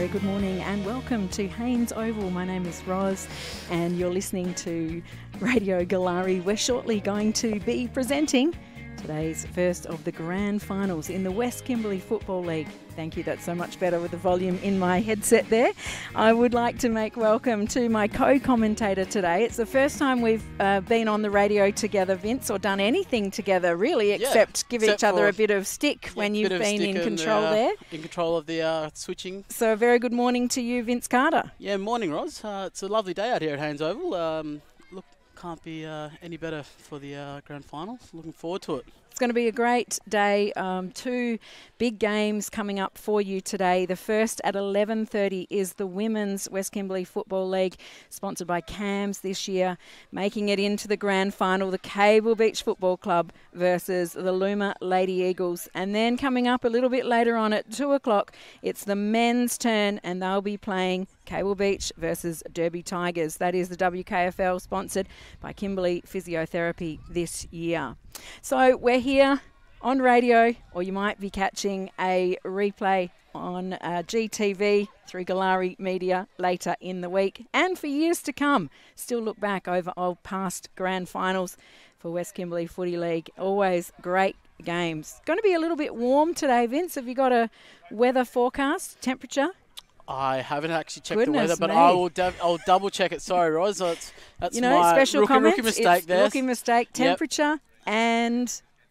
good morning and welcome to Haynes Oval. My name is Roz and you're listening to Radio Galari. We're shortly going to be presenting today's first of the grand finals in the West Kimberley Football League. Thank you, that's so much better with the volume in my headset there. I would like to make welcome to my co-commentator today. It's the first time we've been on the radio together, Vince, or done anything together really, except give each other a bit of stick when you've been in control there. In control of the switching. So a very good morning to you, Vince Carter. Yeah, morning, Roz. It's a lovely day out here at Haynes Oval. Look, can't be any better for the grand final. Looking forward to it. It's going to be a great day. Two big games coming up for you today. The first at 11:30 is the Women's West Kimberley Football League, sponsored by CAMS this year, making it into the grand final, the Cable Beach Football Club versus the Looma Lady Eagles. And then coming up a little bit later on at 2 o'clock, it's the men's turn and they'll be playing Cable Beach versus Derby Tigers. That is the WKFL, sponsored by Kimberley Physiotherapy this year. So we're here on radio, or you might be catching a replay on GTV through Galari Media later in the week. And for years to come, still look back over old past grand finals for West Kimberley Footy League. Always great games. Going to be a little bit warm today, Vince. Have you got a weather forecast, temperature? I haven't actually checked the weather, but I'll double check it. Sorry, Roz. That's my special rookie mistake it's there. Rookie mistake, temperature and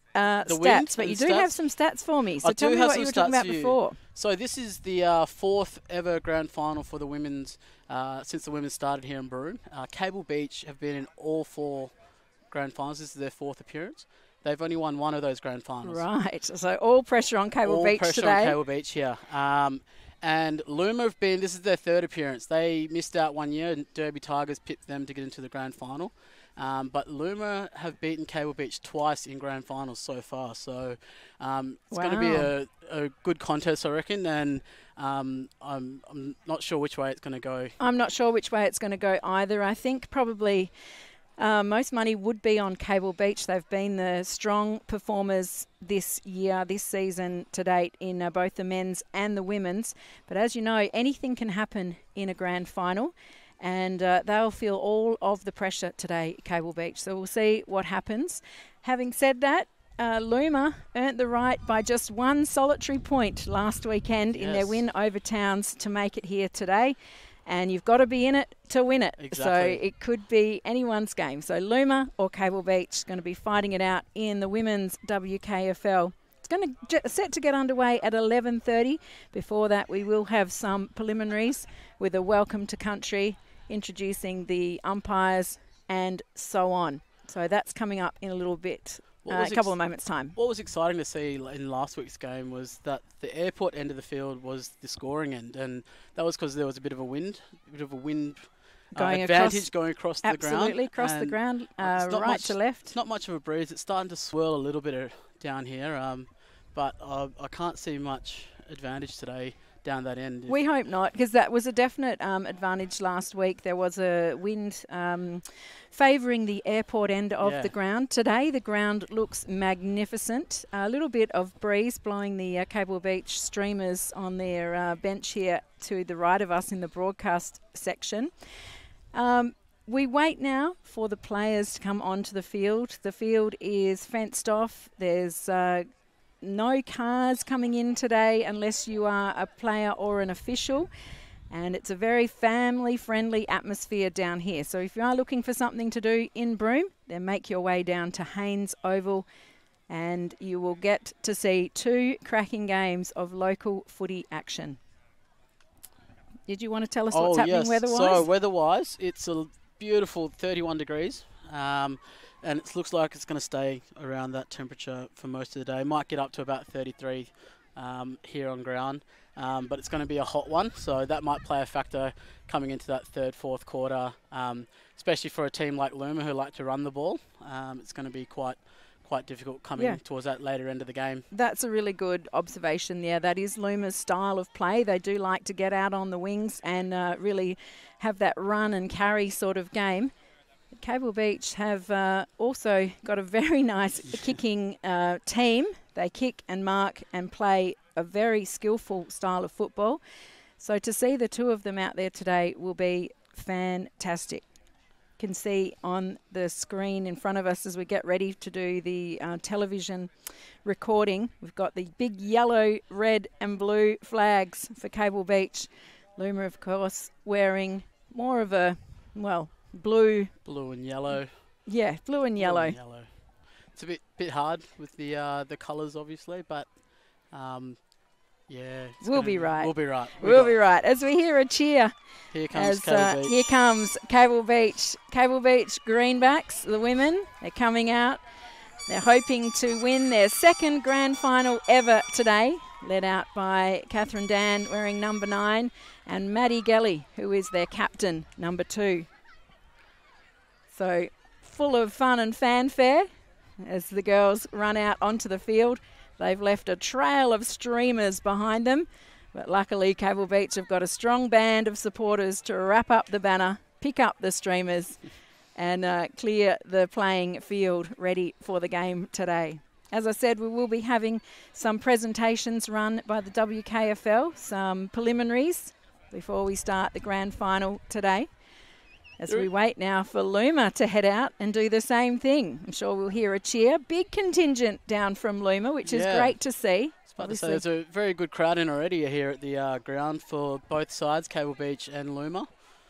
stats. But you do have some stats for me. So tell me what you were talking about before. So this is the fourth ever grand final for the women's since the women started here in Broome. Cable Beach have been in all four grand finals. This is their fourth appearance. They've only won one of those grand finals. Right. So all pressure on Cable Beach today. All pressure on Cable Beach, yeah. And Looma have been, this is their third appearance. They missed out 1 year and Derby Tigers picked them to get into the grand final. But Looma have beaten Cable Beach twice in grand finals so far. So it's going to be a good contest, I reckon. And I'm not sure which way it's going to go. I'm not sure which way it's going to go either. I think probably most money would be on Cable Beach. They've been the strong performers this season to date in both the men's and the women's. But as you know, anything can happen in a grand final. And they'll feel all of the pressure today, Cable Beach. So we'll see what happens. Having said that, Looma earned the right by just one solitary point last weekend in their win over Towns to make it here today. And you've got to be in it to win it. Exactly. So it could be anyone's game. So Looma or Cable Beach going to be fighting it out in the women's WKFL. It's going to set to get underway at 11:30. Before that, we will have some preliminaries with a welcome to country, introducing the umpires and so on. So that's coming up in a little bit, a couple of moments' time. What was exciting to see in last week's game was that the airport end of the field was the scoring end, and that was because there was a bit of a wind advantage going across the ground. Absolutely, across the ground, right to left. It's not much of a breeze. It's starting to swirl a little bit down here, but I can't see much advantage today down that end. We hope not, because that was a definite advantage last week. There was a wind favouring the airport end of the ground. Today the ground looks magnificent. A little bit of breeze blowing the Cable Beach streamers on their bench here to the right of us in the broadcast section. We wait now for the players to come onto the field. The field is fenced off. There's no cars coming in today unless you are a player or an official. And it's a very family-friendly atmosphere down here. So if you are looking for something to do in Broome, then make your way down to Haynes Oval and you will get to see two cracking games of local footy action. Did you want to tell us what's happening weather-wise? So weather-wise, it's a beautiful 31 degrees. And it looks like it's going to stay around that temperature for most of the day. It might get up to about 33 here on ground, but it's going to be a hot one, so that might play a factor coming into that third, fourth quarter, especially for a team like Looma who like to run the ball. It's going to be quite difficult coming towards that later end of the game. That's a really good observation there. That is Looma's style of play. They do like to get out on the wings and really have that run and carry sort of game. Cable Beach have also got a very nice kicking team. They kick and mark and play a very skillful style of football. So to see the two of them out there today will be fantastic. You can see on the screen in front of us as we get ready to do the television recording, we've got the big yellow, red and blue flags for Cable Beach. Looma, of course, wearing more of a, well, blue. Blue and yellow. Yeah, blue and yellow. Blue and yellow. It's a bit hard with the colours, obviously, but yeah. We'll be right. We'll be right. We'll be right. As we hear a cheer. Here comes Cable Beach. Here comes Cable Beach. Cable Beach Greenbacks, the women. They're coming out. They're hoping to win their second grand final ever today, led out by Catherine Dan wearing number 9 and Maddie Gelly, who is their captain, number 2. So full of fun and fanfare as the girls run out onto the field. They've left a trail of streamers behind them, but luckily Cable Beach have got a strong band of supporters to wrap up the banner, pick up the streamers and clear the playing field ready for the game today. As I said, we will be having some presentations run by the WKFL, some preliminaries before we start the grand final today. As we wait now for Looma to head out and do the same thing. I'm sure we'll hear a cheer. Big contingent down from Looma, which is great to see. I was about to say, there's a very good crowd in already here at the ground for both sides, Cable Beach and Looma.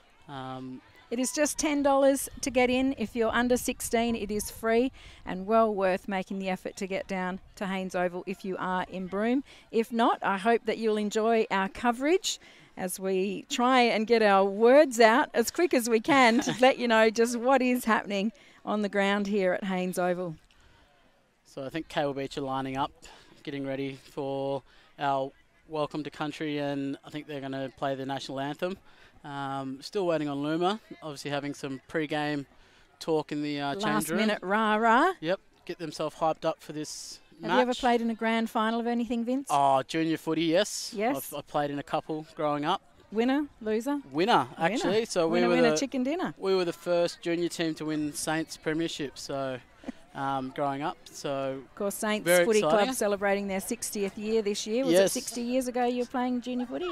It is just $10 to get in. If you're under 16, it is free and well worth making the effort to get down to Haynes Oval if you are in Broome. If not, I hope that you'll enjoy our coverage as we try and get our words out as quick as we can to let you know just what is happening on the ground here at Haynes Oval. So I think Cable Beach are lining up, getting ready for our welcome to country, and I think they're going to play the national anthem. Still waiting on Looma, obviously having some pre-game talk in the change room. Last minute rah-rah. Yep, get themselves hyped up for this match. Have you ever played in a grand final of anything, Vince? Oh, junior footy, yes. Yes. I played in a couple growing up. Winner, loser? Winner, actually. So winner, chicken dinner. We were the first junior team to win Saints Premiership, so growing up. So of course, Saints very Footy exciting. Club celebrating their 60th year this year. Was it 60 years ago you were playing junior footy?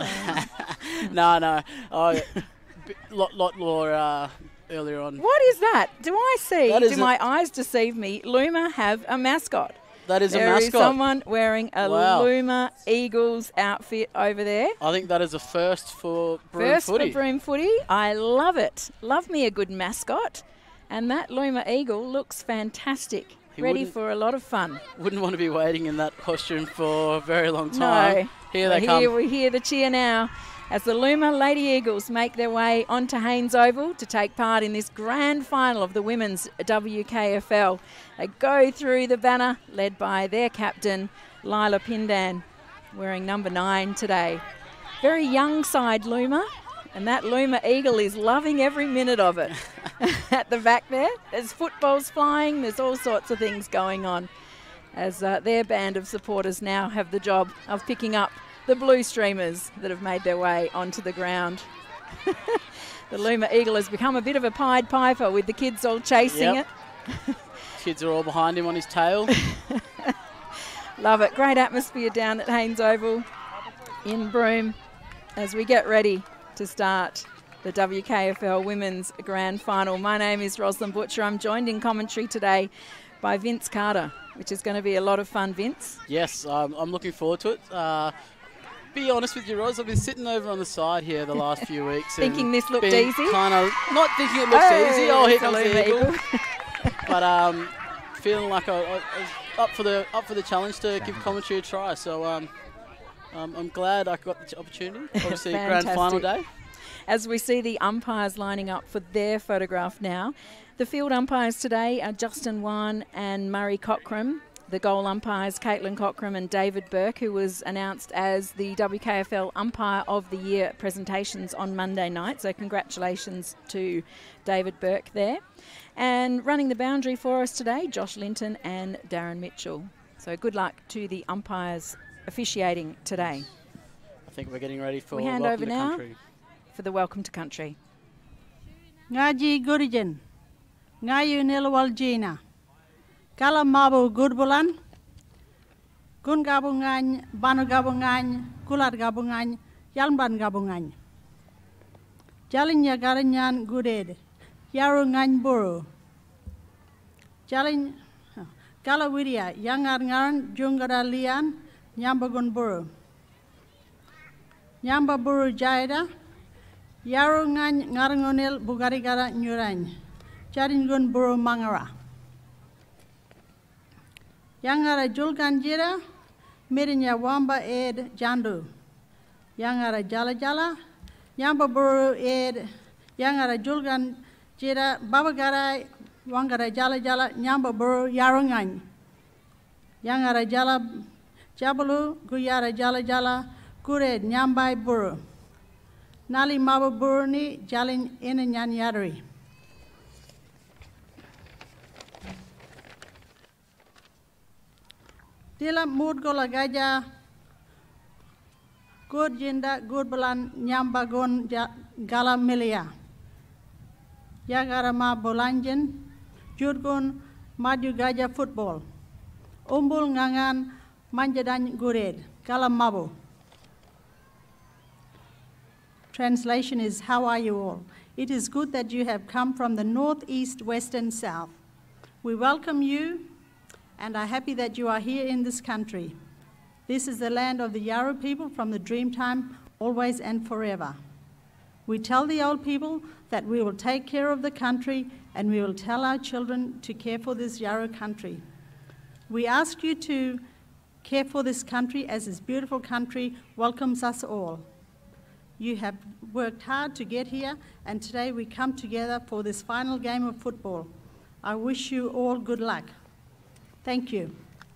No. Lot more earlier on. What is that? Do I see? Do my eyes deceive me? Looma have a mascot. That is a mascot. There is someone wearing a Looma Eagles outfit over there. I think that is a first for Broome Footy. First for Broome Footy. I love it. Love me a good mascot. And that Looma Eagle looks fantastic. Ready for a lot of fun. Wouldn't want to be waiting in that costume for a very long time. No. Here they come. We hear the cheer now as the Looma Lady Eagles make their way onto Haynes Oval to take part in this grand final of the women's WKFL. They go through the banner led by their captain, Lila Pindan, wearing number 9 today. Very young side Looma, and that Looma Eagle is loving every minute of it. At the back there, there's footballs flying, there's all sorts of things going on as their band of supporters now have the job of picking up the blue streamers that have made their way onto the ground. The Looma Eagle has become a bit of a Pied Piper with the kids all chasing it. Kids are all behind him on his tail. Love it. Great atmosphere down at Haynes Oval in Broome as we get ready to start the WKFL Women's Grand Final. My name is Rosalind Butcher. I'm joined in commentary today by Vince Carter, which is going to be a lot of fun, Vince. Yes, I'm looking forward to it. Be honest with you, Ros, I've been sitting over on the side here the last few weeks. Thinking this looked easy? Kind of not thinking it looks easy. Oh, here comes the Eagle. But feeling like I was up for the challenge to give commentary a try. So I'm glad I got the opportunity. Obviously, grand final day. As we see the umpires lining up for their photograph now. The field umpires today are Justin Wan and Murray Cockram. The goal umpires, Caitlin Cockram and David Burke, who was announced as the WKFL Umpire of the Year presentations on Monday night. So congratulations to David Burke there. And running the boundary for us today, Josh Linton and Darren Mitchell. So good luck to the umpires officiating today. I think we're getting ready for we hand welcome over to now country. For the welcome to country. Ngaji Gurijan, Ngayu Nilwaljina, Kala Mabu Gurbulan, Gun Gabungan, Banu Gabungan, Kulat Gabungan, Yalban Gabungan. Jalin Yagaranyan Guded. Yarungan Buru. Jalin Galawidia, Yangarngaran, Jungara Lian, Nyambagun Buru. Nyamba Buru Jaida, Yarungan Ngarangonil Bugarigara Nuran. Jaringun Buru Mangara. Yangara Julgan Jira, Mirinya Wamba Ed Jandu. Yangara Jala Jala, Yamba Buru Ed, Yangara Julgan Jira, Babagarai, Wangara Jala Jala, Nyamba Buru Yarungan. Yangara Jala Jabalu, Guyara Jala Jala, Gured Nyambai Buru. Nali Maba Buruni, Jalin Inanyan Yadri. Dila Mudgola Gaja, Good Jinda, Good Balan, Nyambagon Gala Milia. Yagarama Bolanjin, Jurgun, Madu Gaja Football. Umbul Ngangan, Manjadan Gured, Gala Mabu. Translation is, how are you all? It is good that you have come from the north, east, west, and south. We welcome you and are happy that you are here in this country. This is the land of the Yaro people from the dream time, always and forever. We tell the old people that we will take care of the country and we will tell our children to care for this Yaro country. We ask you to care for this country as this beautiful country welcomes us all. You have worked hard to get here, and today we come together for this final game of football. I wish you all good luck. Thank you.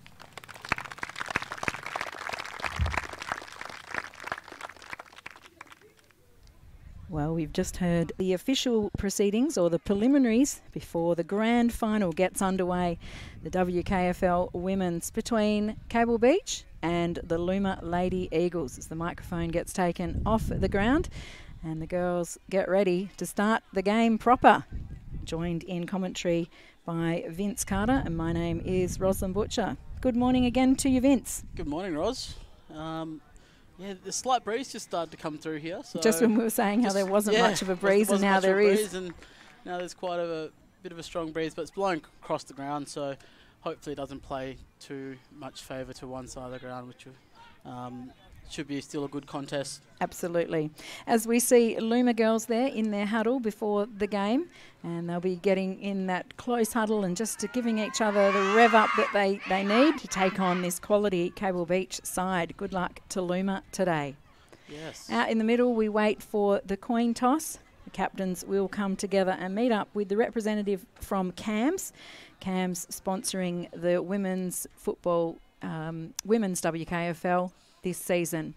Well, we've just heard the official proceedings or the preliminaries before the grand final gets underway. The WKFL Women's between Cable Beach and the Looma Lady Eagles as the microphone gets taken off the ground and the girls get ready to start the game proper. Joined in commentary by Vince Carter, and my name is Rosalind Butcher. Good morning again to you, Vince. Good morning, Ros. Yeah, the slight breeze just started to come through here. So just when we were saying how there wasn't much of a breeze, and now there is. And now there's quite a bit of a strong breeze, but it's blowing across the ground, so hopefully it doesn't play too much favour to one side of the ground, which should be still a good contest. Absolutely. As we see Looma girls there in their huddle before the game, and they'll be getting in that close huddle and just giving each other the rev up that they need to take on this quality Cable Beach side. Good luck to Looma today. Yes. Out in the middle, we wait for the coin toss. The captains will come together and meet up with the representative from CAMS. CAMS sponsoring the women's football, women's WKFL this season.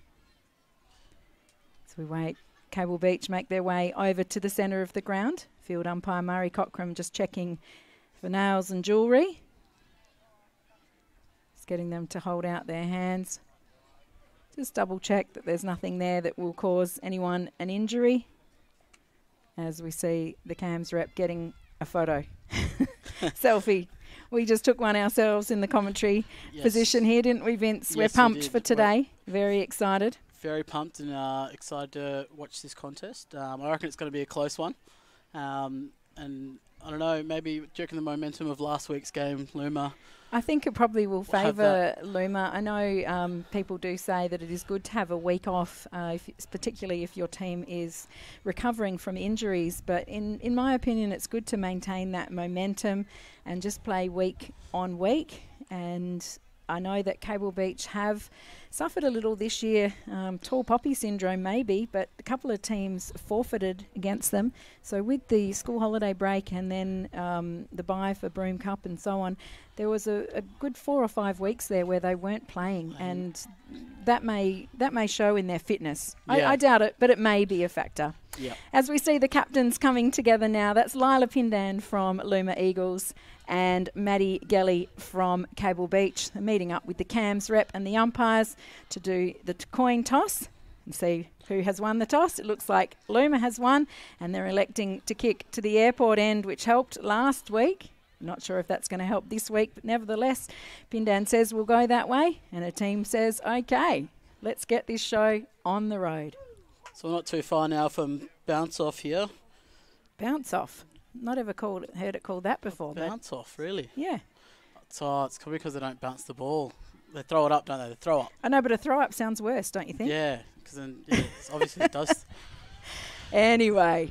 So we wait. Cable Beach make their way over to the centre of the ground. Field umpire Murray Cockram just checking for nails and jewellery. Just getting them to hold out their hands. Just double check that there's nothing there that will cause anyone an injury. As we see the CAMS rep getting a photo. Selfie. We just took one ourselves in the commentary position here, didn't we, Vince? Yes, we're pumped for today. Very excited. Very pumped and excited to watch this contest. I reckon it's going to be a close one. And I don't know, maybe do you reckon the momentum of last week's game, Looma? I think it probably will favour Looma. I know people do say that it is good to have a week off, particularly if your team is recovering from injuries. But in my opinion, it's good to maintain that momentum and just play week on week. And I know that Cable Beach have suffered a little this year, tall poppy syndrome maybe, but a couple of teams forfeited against them. So with the school holiday break and then the bye for Broome Cup and so on, there was a good 4 or 5 weeks there where they weren't playing, and that may show in their fitness. Yeah. I doubt it, but it may be a factor. Yeah. As we see the captains coming together now, that's Lila Pindan from Looma Eagles and Maddie Gelly from Cable Beach. They're meeting up with the CAMS rep and the umpires to do the coin toss and see who has won the toss. It looks like Looma has won, and they're electing to kick to the airport end, which helped last week. Not sure if that's going to help this week, but nevertheless, Pindan says we'll go that way, and her team says, okay, let's get this show on the road. So we're not too far now from bounce off here. Bounce off. Not ever heard it called that before. Bounce off, really? Yeah. So it's probably because they don't bounce the ball. They throw it up, don't they? They throw up. I know, but a throw up sounds worse, don't you think? Yeah, because then obviously it does. Anyway.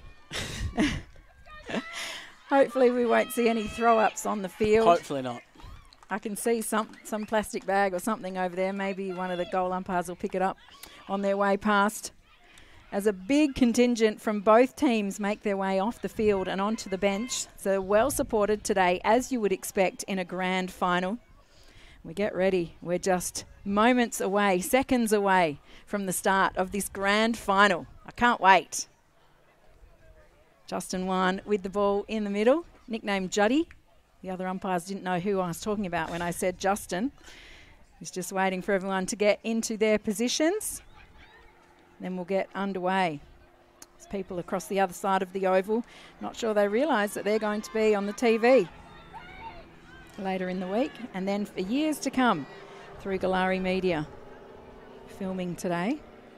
Hopefully we won't see any throw-ups on the field. Hopefully not. I can see some plastic bag or something over there. Maybe one of the goal umpires will pick it up on their way past. As a big contingent from both teams make their way off the field and onto the bench. So well supported today, as you would expect in a grand final. We get ready. We're just moments away, seconds away from the start of this grand final. I can't wait. Justin Wan with the ball in the middle, nicknamed Juddy. The other umpires didn't know who I was talking about when I said Justin. He's just waiting for everyone to get into their positions. Then we'll get underway. There's people across the other side of the oval. Not sure they realise that they're going to be on the TV later in the week and then for years to come through Galari Media filming today.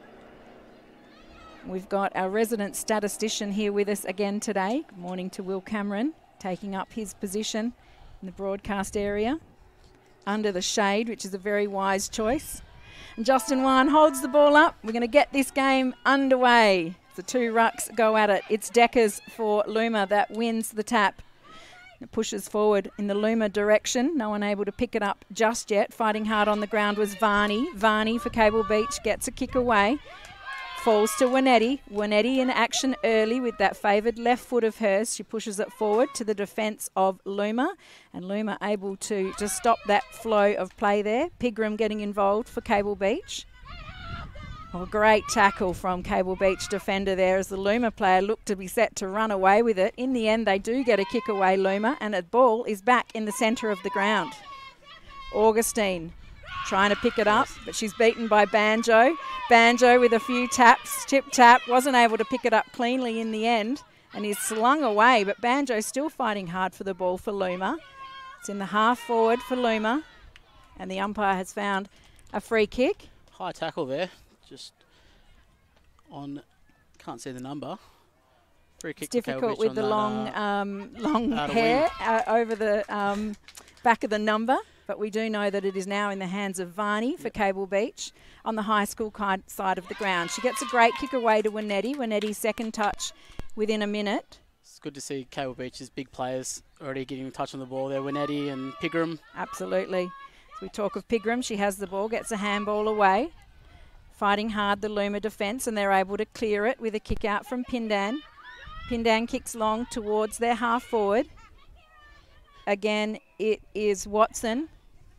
We've got our resident statistician here with us again today. Good morning to Will Cameron, taking up his position in the broadcast area under the shade, which is a very wise choice. And Justin Wan holds the ball up. We're going to get this game underway. The two rucks go at it. It's Deckers for Looma that wins the tap. It pushes forward in the Looma direction. No one able to pick it up just yet. Fighting hard on the ground was Varney. Varney for Cable Beach gets a kick away. Falls to Wanetti. Wanetti in action early with that favoured left foot of hers. She pushes it forward to the defence of Looma. And Looma able to just stop that flow of play there. Pigram getting involved for Cable Beach. Oh, great tackle from Cable Beach defender there as the Looma player looked to be set to run away with it. In the end, they do get a kick away, Looma, and a ball is back in the centre of the ground. Augustine trying to pick it up, but she's beaten by Banjo. Banjo with a few taps, tip-tap, wasn't able to pick it up cleanly in the end and is slung away, but Banjo's still fighting hard for the ball for Looma. It's in the half forward for Looma, and the umpire has found a free kick. High tackle there, just on, can't see the number. Free kick. It's difficult with the long hair over the back of the number. But we do know that it is now in the hands of Varney for Cable Beach on the high school side of the ground. She gets a great kick away to Wanetti. Wanetti's second touch within a minute. It's good to see Cable Beach's big players already getting a touch on the ball there. Wanetti and Pigram. Absolutely. As we talk of Pigram, she has the ball, gets a handball away. Fighting hard the Looma defence, and they're able to clear it with a kick out from Pindan. Pindan kicks long towards their half forward. Again, it is Watson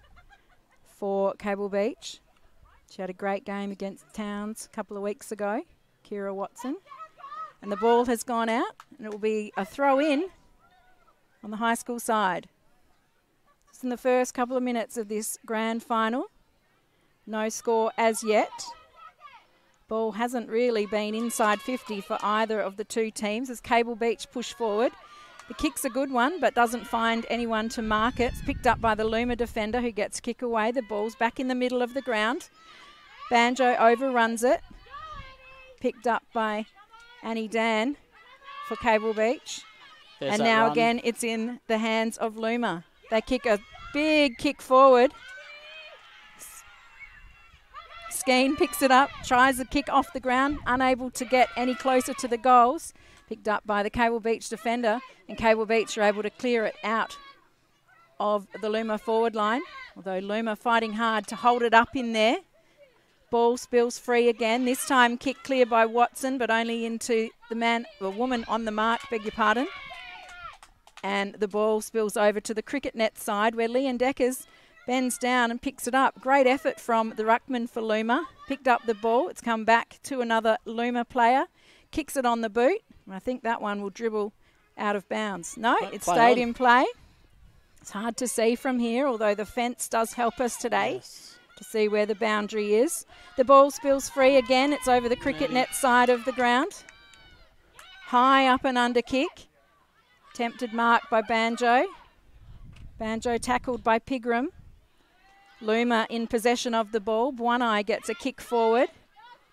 for Cable Beach. She had a great game against Towns a couple of weeks ago, Kira Watson. And the ball has gone out, and it will be a throw in on the high school side. Just in the first couple of minutes of this grand final. No score as yet. Ball hasn't really been inside 50 for either of the two teams as Cable Beach push forward. The kick's a good one, but doesn't find anyone to mark it. It's picked up by the Looma defender who gets kick away. The ball's back in the middle of the ground. Banjo overruns it. Picked up by Annie Dan for Cable Beach. And now run. Again, it's in the hands of Looma. They kick a big kick forward. Skeen picks it up, tries the kick off the ground, unable to get any closer to the goals. Picked up by the Cable Beach defender, and Cable Beach are able to clear it out of the Looma forward line, although Looma fighting hard to hold it up in there. Ball spills free again, this time kick clear by Watson, but only into the woman on the mark, beg your pardon. And the ball spills over to the cricket net side where Leon Deckers bends down and picks it up. Great effort from the ruckman for Looma. Picked up the ball, it's come back to another Looma player, kicks it on the boot. I think that one will dribble out of bounds. No, it stayed in play. It's hard to see from here, although the fence does help us today to see where the boundary is. The ball spills free again. It's over the cricket net side of the ground. High up and under kick. Tempted mark by Banjo. Banjo tackled by Pigram. Looma in possession of the ball. Buonai gets a kick forward.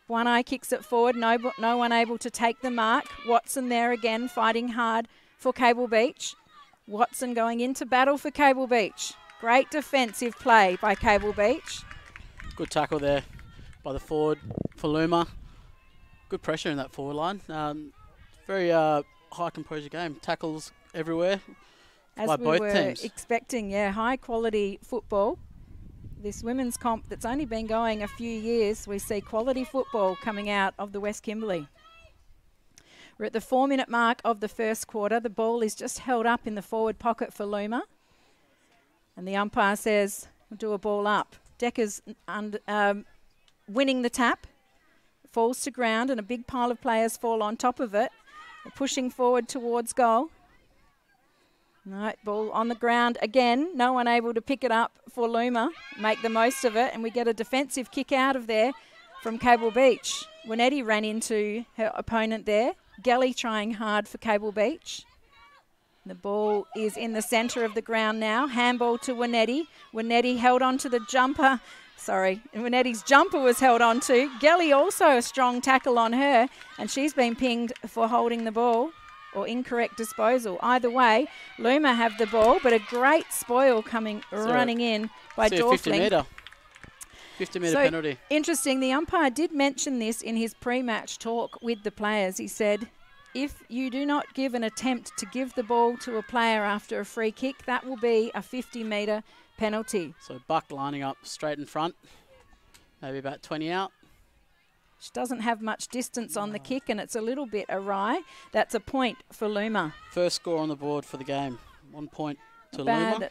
One Eye kicks it forward. No one able to take the mark. Watson there again, fighting hard for Cable Beach. Watson going into battle for Cable Beach. Great defensive play by Cable Beach. Good tackle there by the forward for Looma. Good pressure in that forward line. Very high composure game. Tackles everywhere by both teams. Expecting, high quality football. This women's comp that's only been going a few years, we see quality football coming out of the West Kimberley. We're at the 4-minute mark of the first quarter. The ball is just held up in the forward pocket for Looma. And the umpire says, we'll do a ball up. Decker's winning the tap. Falls to ground and a big pile of players fall on top of it. They're pushing forward towards goal. Right, ball on the ground again. No one able to pick it up for Looma. Make the most of it. And we get a defensive kick out of there from Cable Beach. Winetti ran into her opponent there. Gelly trying hard for Cable Beach. The ball is in the centre of the ground now. Handball to Winetti. Winetti held on to the jumper. Winetti's jumper was held on to. Gelly also a strong tackle on her. And she's been pinged for holding the ball. Or incorrect disposal. Either way, Looma have the ball, but a great spoil running in by Dorfling. 50-metre penalty. Interesting, the umpire did mention this in his pre-match talk with the players. He said, if you do not give an attempt to give the ball to a player after a free kick, that will be a 50-metre penalty. So Buck lining up straight in front, maybe about 20 out. She doesn't have much distance on the kick and it's a little bit awry. That's a point for Looma. First score on the board for the game. 1 point to Looma.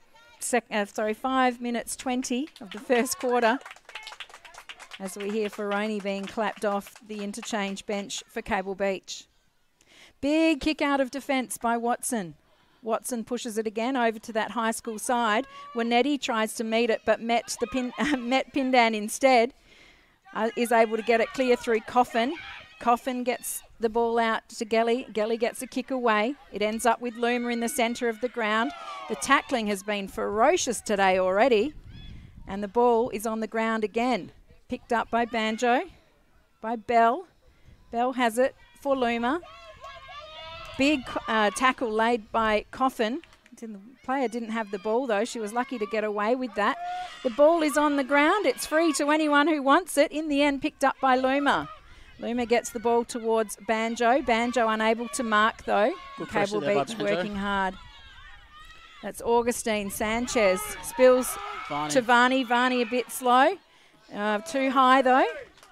5 minutes 20 of the first quarter. As we hear Ferroni being clapped off the interchange bench for Cable Beach. Big kick out of defence by Watson. Watson pushes it again over to that high school side. Winetti tries to meet it but met Pindan instead. Is able to get it clear through Coffin. Coffin gets the ball out to Gelly. Gelly gets a kick away. It ends up with Looma in the centre of the ground. The tackling has been ferocious today already. And the ball is on the ground again. Picked up by Banjo, by Bell. Bell has it for Looma. Big tackle laid by Coffin. The player didn't have the ball though. She was lucky to get away with that. The ball is on the ground. It's free to anyone who wants it. In the end, picked up by Looma. Looma gets the ball towards Banjo. Banjo unable to mark though. Cable Beach working hard. That's Augustine Sanchez. Spills to Varney. Varney a bit slow. Too high though.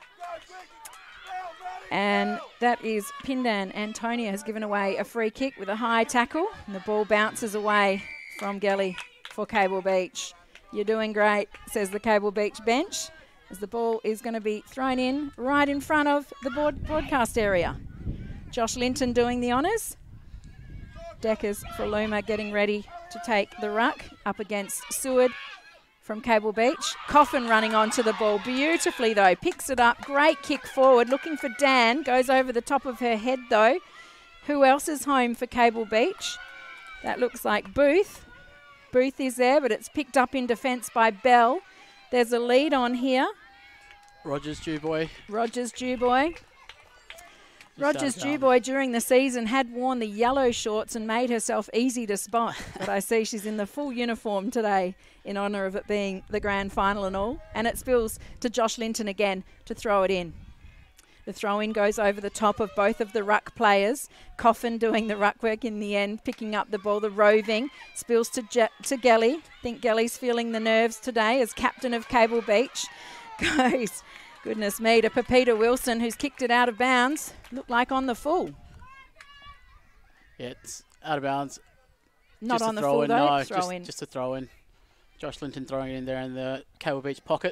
And that is Pindan. Antonia has given away a free kick with a high tackle. And the ball bounces away from Gelly for Cable Beach. You're doing great, says the Cable Beach bench, as the ball is going to be thrown in right in front of the broadcast area. Josh Linton doing the honours. Deckers for Looma getting ready to take the ruck up against Seward from Cable Beach. Coffin running onto the ball beautifully though. Picks it up. Great kick forward. Looking for Dan. Goes over the top of her head though. Who else is home for Cable Beach? That looks like Booth. Booth is there, but it's picked up in defence by Bell. There's a lead on here. Rogers Dubois. Rogers Dubois during the season had worn the yellow shorts and made herself easy to spot. But I see she's in the full uniform today in honour of it being the grand final and all. And it spills to Josh Linton again to throw it in. The throw-in goes over the top of both of the ruck players. Coffin doing the ruck work in the end, picking up the ball, the roving. Spills to Gelly. I think Gelly's feeling the nerves today as captain of Cable Beach. Goes, goodness me, to Pepita Wilson, who's kicked it out of bounds. Looked like on the full. Yeah, it's out of bounds. Not on the full though, no, just a throw-in. Josh Linton throwing it in there in the Cable Beach pocket.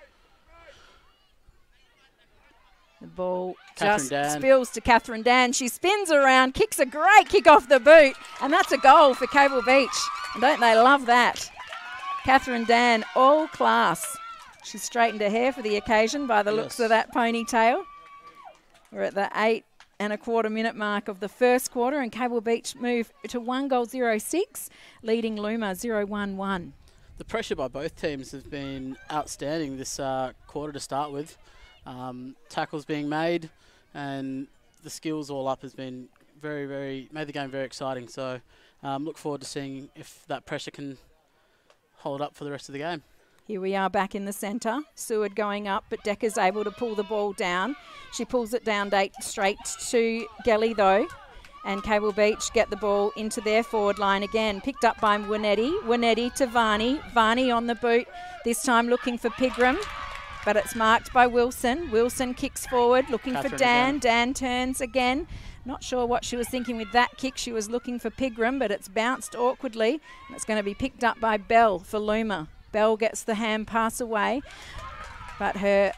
The ball just spills to Catherine Dan. She spins around, kicks a great kick off the boot, and that's a goal for Cable Beach. And don't they love that? Catherine Dan, all class. She's straightened her hair for the occasion by the looks of that ponytail. We're at the 8.25 minute mark of the first quarter, and Cable Beach move to 1-0-6, leading Looma 0-1-1. The pressure by both teams has been outstanding this quarter to start with. tackles being made, and the skills all up has been made the game very exciting. So look forward to seeing if that pressure can hold up for the rest of the game. Here we are back in the centre. Seward going up, but Decker's able to pull the ball down. She pulls it down straight to Gelly though. And Cable Beach get the ball into their forward line again. Picked up by Winetti. Winetti to Varney. Varney on the boot. This time looking for Pigram. But it's marked by Wilson. Wilson kicks forward, looking for Dan. Again. Dan turns again. Not sure what she was thinking with that kick. She was looking for Pigram, but it's bounced awkwardly. And it's going to be picked up by Bell for Looma. Bell gets the hand pass away. But her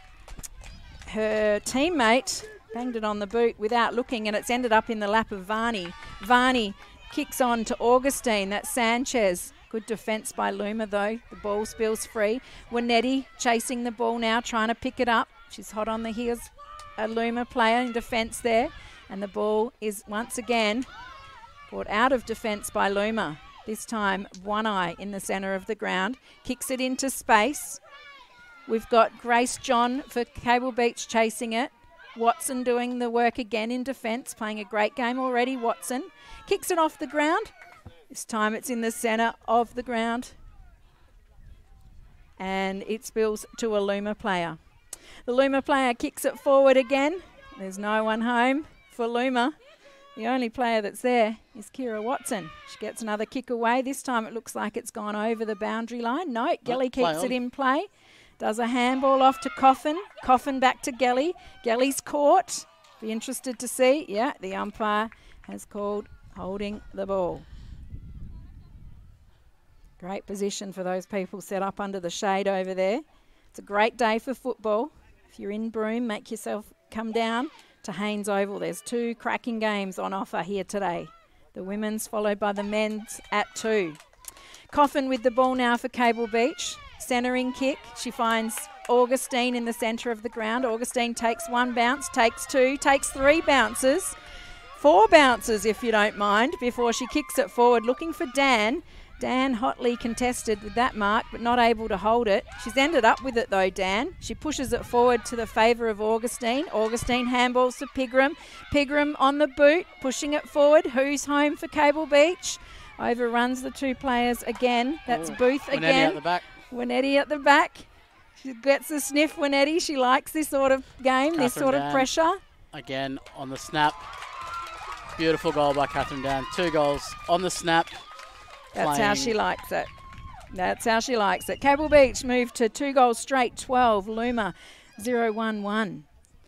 teammate banged it on the boot without looking, and it's ended up in the lap of Varney. Varney kicks on to Augustine. That's Sanchez. Good defence by Looma, though. The ball spills free. Winetti chasing the ball now, trying to pick it up. She's hot on the heels. A Looma player in defence there. And the ball is once again brought out of defence by Looma. This time, One Eye in the centre of the ground. Kicks it into space. We've got Grace John for Cable Beach chasing it. Watson doing the work again in defence, playing a great game already. Watson kicks it off the ground. This time it's in the centre of the ground. And it spills to a Looma player. The Looma player kicks it forward again. There's no one home for Looma. The only player that's there is Kira Watson. She gets another kick away. This time it looks like it's gone over the boundary line. No, Gelly keeps it in play. Does a handball off to Coffin. Coffin back to Gelly. Gelly's caught. Be interested to see. Yeah, the umpire has called holding the ball. Great position for those people set up under the shade over there. It's a great day for football. If you're in Broome, make yourself come down to Haynes Oval. There's 2 cracking games on offer here today. The women's followed by the men's at 2. Coffin with the ball now for Cable Beach. Centering kick. She finds Augustine in the centre of the ground. Augustine takes 1 bounce, takes 2, takes 3 bounces. 4 bounces, if you don't mind, before she kicks it forward, looking for Dan. Dan hotly contested with that mark, but not able to hold it. She's ended up with it though, Dan. She pushes it forward to the favour of Augustine. Augustine handballs to Pigram. Pigram on the boot, pushing it forward. Who's home for Cable Beach? Overruns the 2 players again. That's Booth again. Winetti at the back. Winetti at the back. She gets the sniff, Winetti. She likes this sort of game, this sort of pressure. Again on the snap. Beautiful goal by Catherine Dan. 2 goals on the snap. That's how she likes it. That's how she likes it. Cable Beach moved to 2 goals straight, 12. Looma 0-1-1.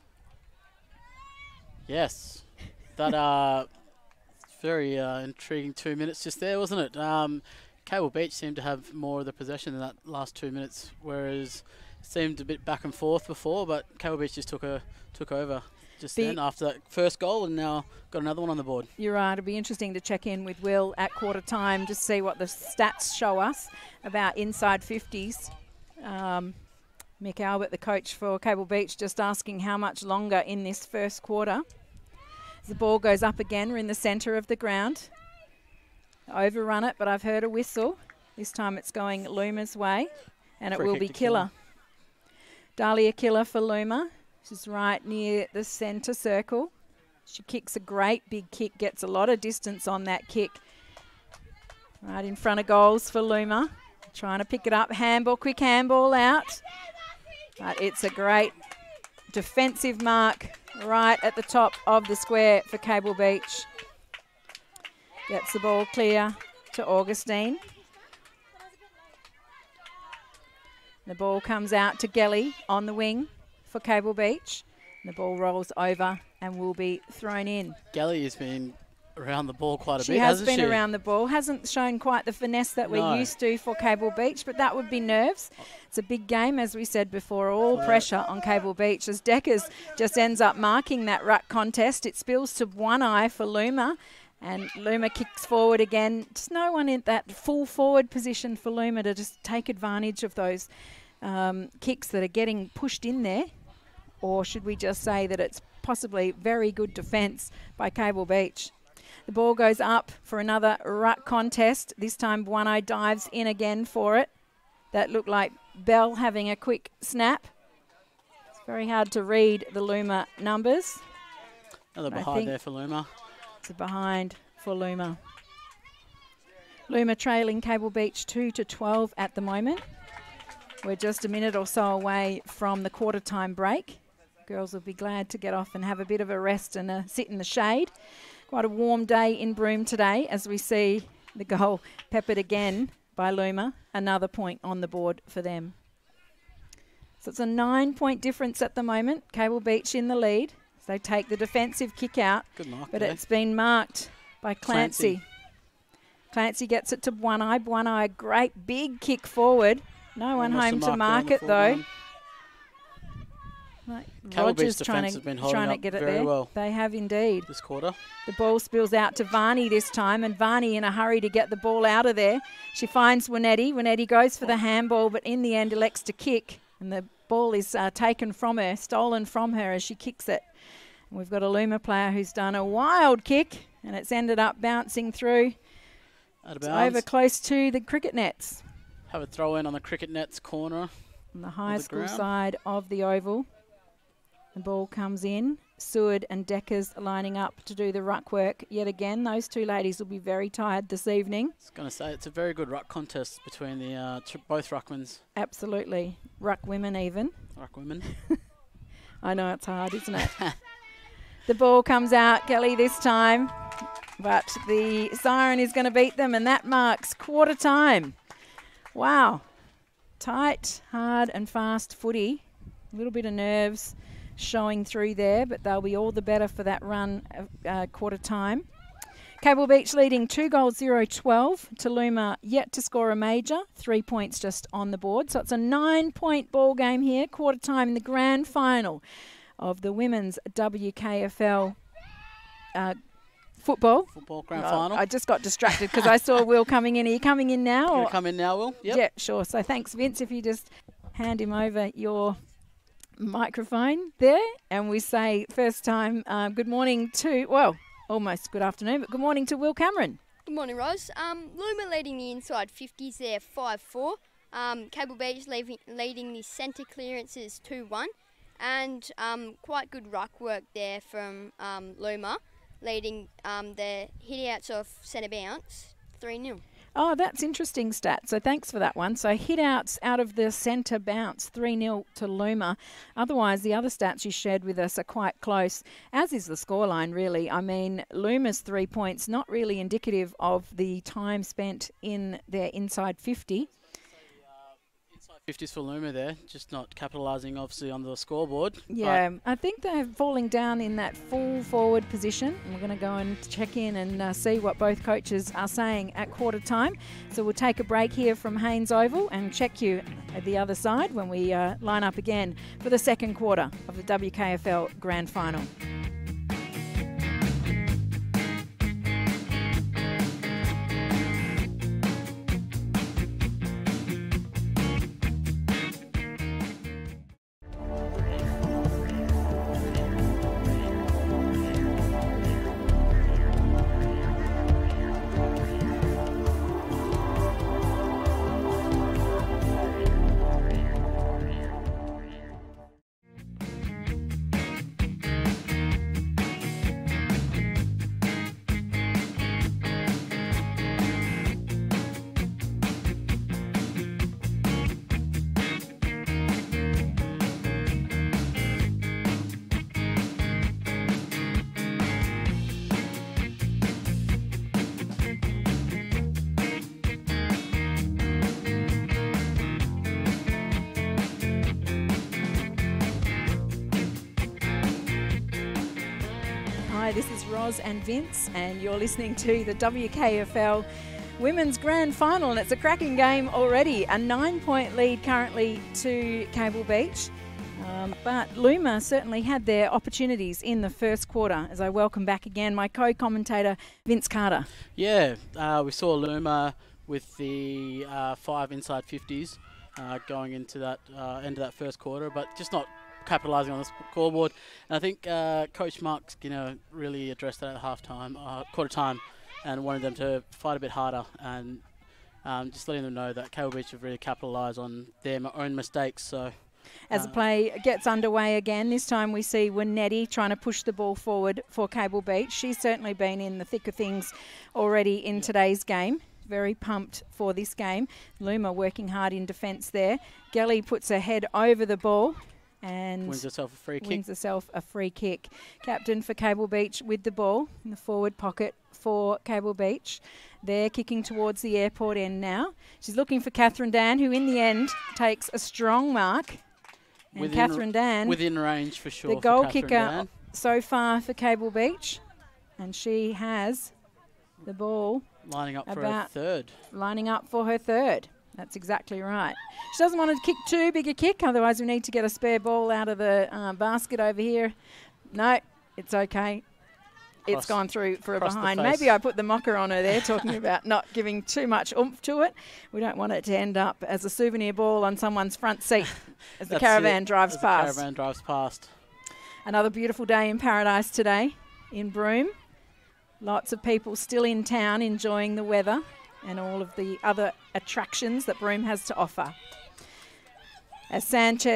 Yes. That very intriguing 2 minutes just there, wasn't it? Cable Beach seemed to have more of the possession in that last 2 minutes, whereas it seemed a bit back and forth before, but Cable Beach just took over just then after that first goal, and now got another one on the board. You're right. It'll be interesting to check in with Will at quarter time to see what the stats show us about inside 50s. Mick Albert, the coach for Cable Beach, just asking how much longer in this first quarter. As the ball goes up again, we're in the centre of the ground. Overrun it, but I've heard a whistle. This time it's going Looma's way, and it will be Killer. Dahlia Killer for Looma. She's right near the centre circle. She kicks a great big kick, gets a lot of distance on that kick. Right in front of goals for Looma. Trying to pick it up. Handball, quick handball out. But it's a great defensive mark right at the top of the square for Cable Beach. Gets the ball clear to Augustine. The ball comes out to Gelly on the wing for Cable Beach. The ball rolls over and will be thrown in. Gelly has been around the ball quite a bit, She has been around the ball. Hasn't shown quite the finesse that we're used to for Cable Beach, but that would be nerves. It's a big game, as we said before, all pressure on Cable Beach. As Deckers just ends up marking that ruck contest, it spills to One Eye for Looma. And Looma kicks forward again. Just no one in that full forward position for Looma to just take advantage of those kicks that are getting pushed in there. Or should we just say that it's possibly very good defence by Cable Beach? The ball goes up for another ruck contest. This time One Eye dives in again for it. That looked like Bell having a quick snap. Very hard to read the Looma numbers. Another behind there for Looma. It's a behind for Looma. Looma trailing Cable Beach 2-12 at the moment. We're just a minute or so away from the quarter time break. Girls will be glad to get off and have a bit of a rest and sit in the shade. Quite a warm day in Broome today as we see the goal peppered again by Looma. Another point on the board for them. So it's a 9-point difference at the moment. Cable Beach in the lead. So they take the defensive kick out. Good mark but there. It's been marked by Clancy. Clancy gets it to One Eye. One Eye, great big kick forward. No one home to mark it though. Rogers trying to get it there. Well they have indeed. This quarter. The ball spills out to Varney this time, and Varney in a hurry to get the ball out of there. She finds Winetti. Winetti goes for the handball, but in the end elects to kick, and the ball is taken from her, stolen from her as she kicks it. And we've got a Looma player who's done a wild kick, and it's ended up bouncing through. It's over close to the cricket nets. Have a throw in on the cricket nets corner. On the high school side of the oval. The ball comes in. Seward and Deckers lining up to do the ruck work yet again. Those two ladies will be very tired this evening. I was going to say, it's a very good ruck contest between the both ruckmans. Absolutely. Ruck women even. Ruck women. I know it's hard, isn't it? The ball comes out, Kelly, this time. But the siren is going to beat them, and that marks quarter time. Wow. Tight, hard and fast footy. A little bit of nerves showing through there, but they'll be all the better for that run quarter time. Cable Beach leading 2-0-12 to Looma, yet to score a major. 3 points just on the board. So it's a 9-point ball game here, quarter time in the grand final of the women's WKFL football grand final. I just got distracted because I saw Will coming in. Are you coming in now? You're coming now, Will? Yep. Yeah, sure. So thanks, Vince, if you just hand him over your microphone there. And we say first time good morning to, well, almost good afternoon, but good morning to Will Cameron. Good morning, Ros. Looma leading the inside 50s there 5-4. Cable Beach leading the centre clearances 2-1. And quite good ruck work there from Looma, leading the hit-outs off centre bounce 3-0. Oh, that's interesting stat. So thanks for that one. So hit-outs out of the centre bounce 3-0 to Looma. Otherwise, the other stats you shared with us are quite close, as is the scoreline, really. I mean, Looma's 3 points, not really indicative of the time spent in their inside 50. 50s for Looma there, just not capitalising obviously on the scoreboard. Yeah, I think they're falling down in that full forward position. And we're going to go and check in and see what both coaches are saying at quarter time. So we'll take a break here from Haynes Oval and check you at the other side when we line up again for the second quarter of the WKFL Grand Final. Hi, this is Roz and Vince, and you're listening to the WKFL Women's Grand Final, and it's a cracking game already. A 9-point lead currently to Cable Beach, but Looma certainly had their opportunities in the first quarter. As I welcome back again my co-commentator, Vince Carter. Yeah, we saw Looma with the 5 inside 50s going into that end of that first quarter, but just not capitalising on the scoreboard. And I think Coach Mark's really addressed that at quarter time, and wanted them to fight a bit harder, and just letting them know that Cable Beach have really capitalised on their own mistakes. So As the play gets underway again, this time we see Winetti trying to push the ball forward for Cable Beach. She's certainly been in the thick of things already in today's game. Very pumped for this game. Looma working hard in defence there. Gelly puts her head over the ball and wins herself a free kick. Captain for Cable Beach with the ball in the forward pocket for Cable Beach. They're kicking towards the airport end now. She's looking for Catherine Dan, who in the end takes a strong mark. And Catherine Dan, within range for sure. The goal kicker so far for Cable Beach, and she has the ball lining up for her third. Lining up for her third. That's exactly right. She doesn't want to kick too big a kick, otherwise we need to get a spare ball out of the basket over here. No, it's okay. It's gone through for a behind. Maybe I put the mocker on her there, talking about not giving too much oomph to it. We don't want it to end up as a souvenir ball on someone's front seat as the caravan drives past. Another beautiful day in paradise today in Broome. Lots of people still in town enjoying the weather and all of the other attractions that Broome has to offer. As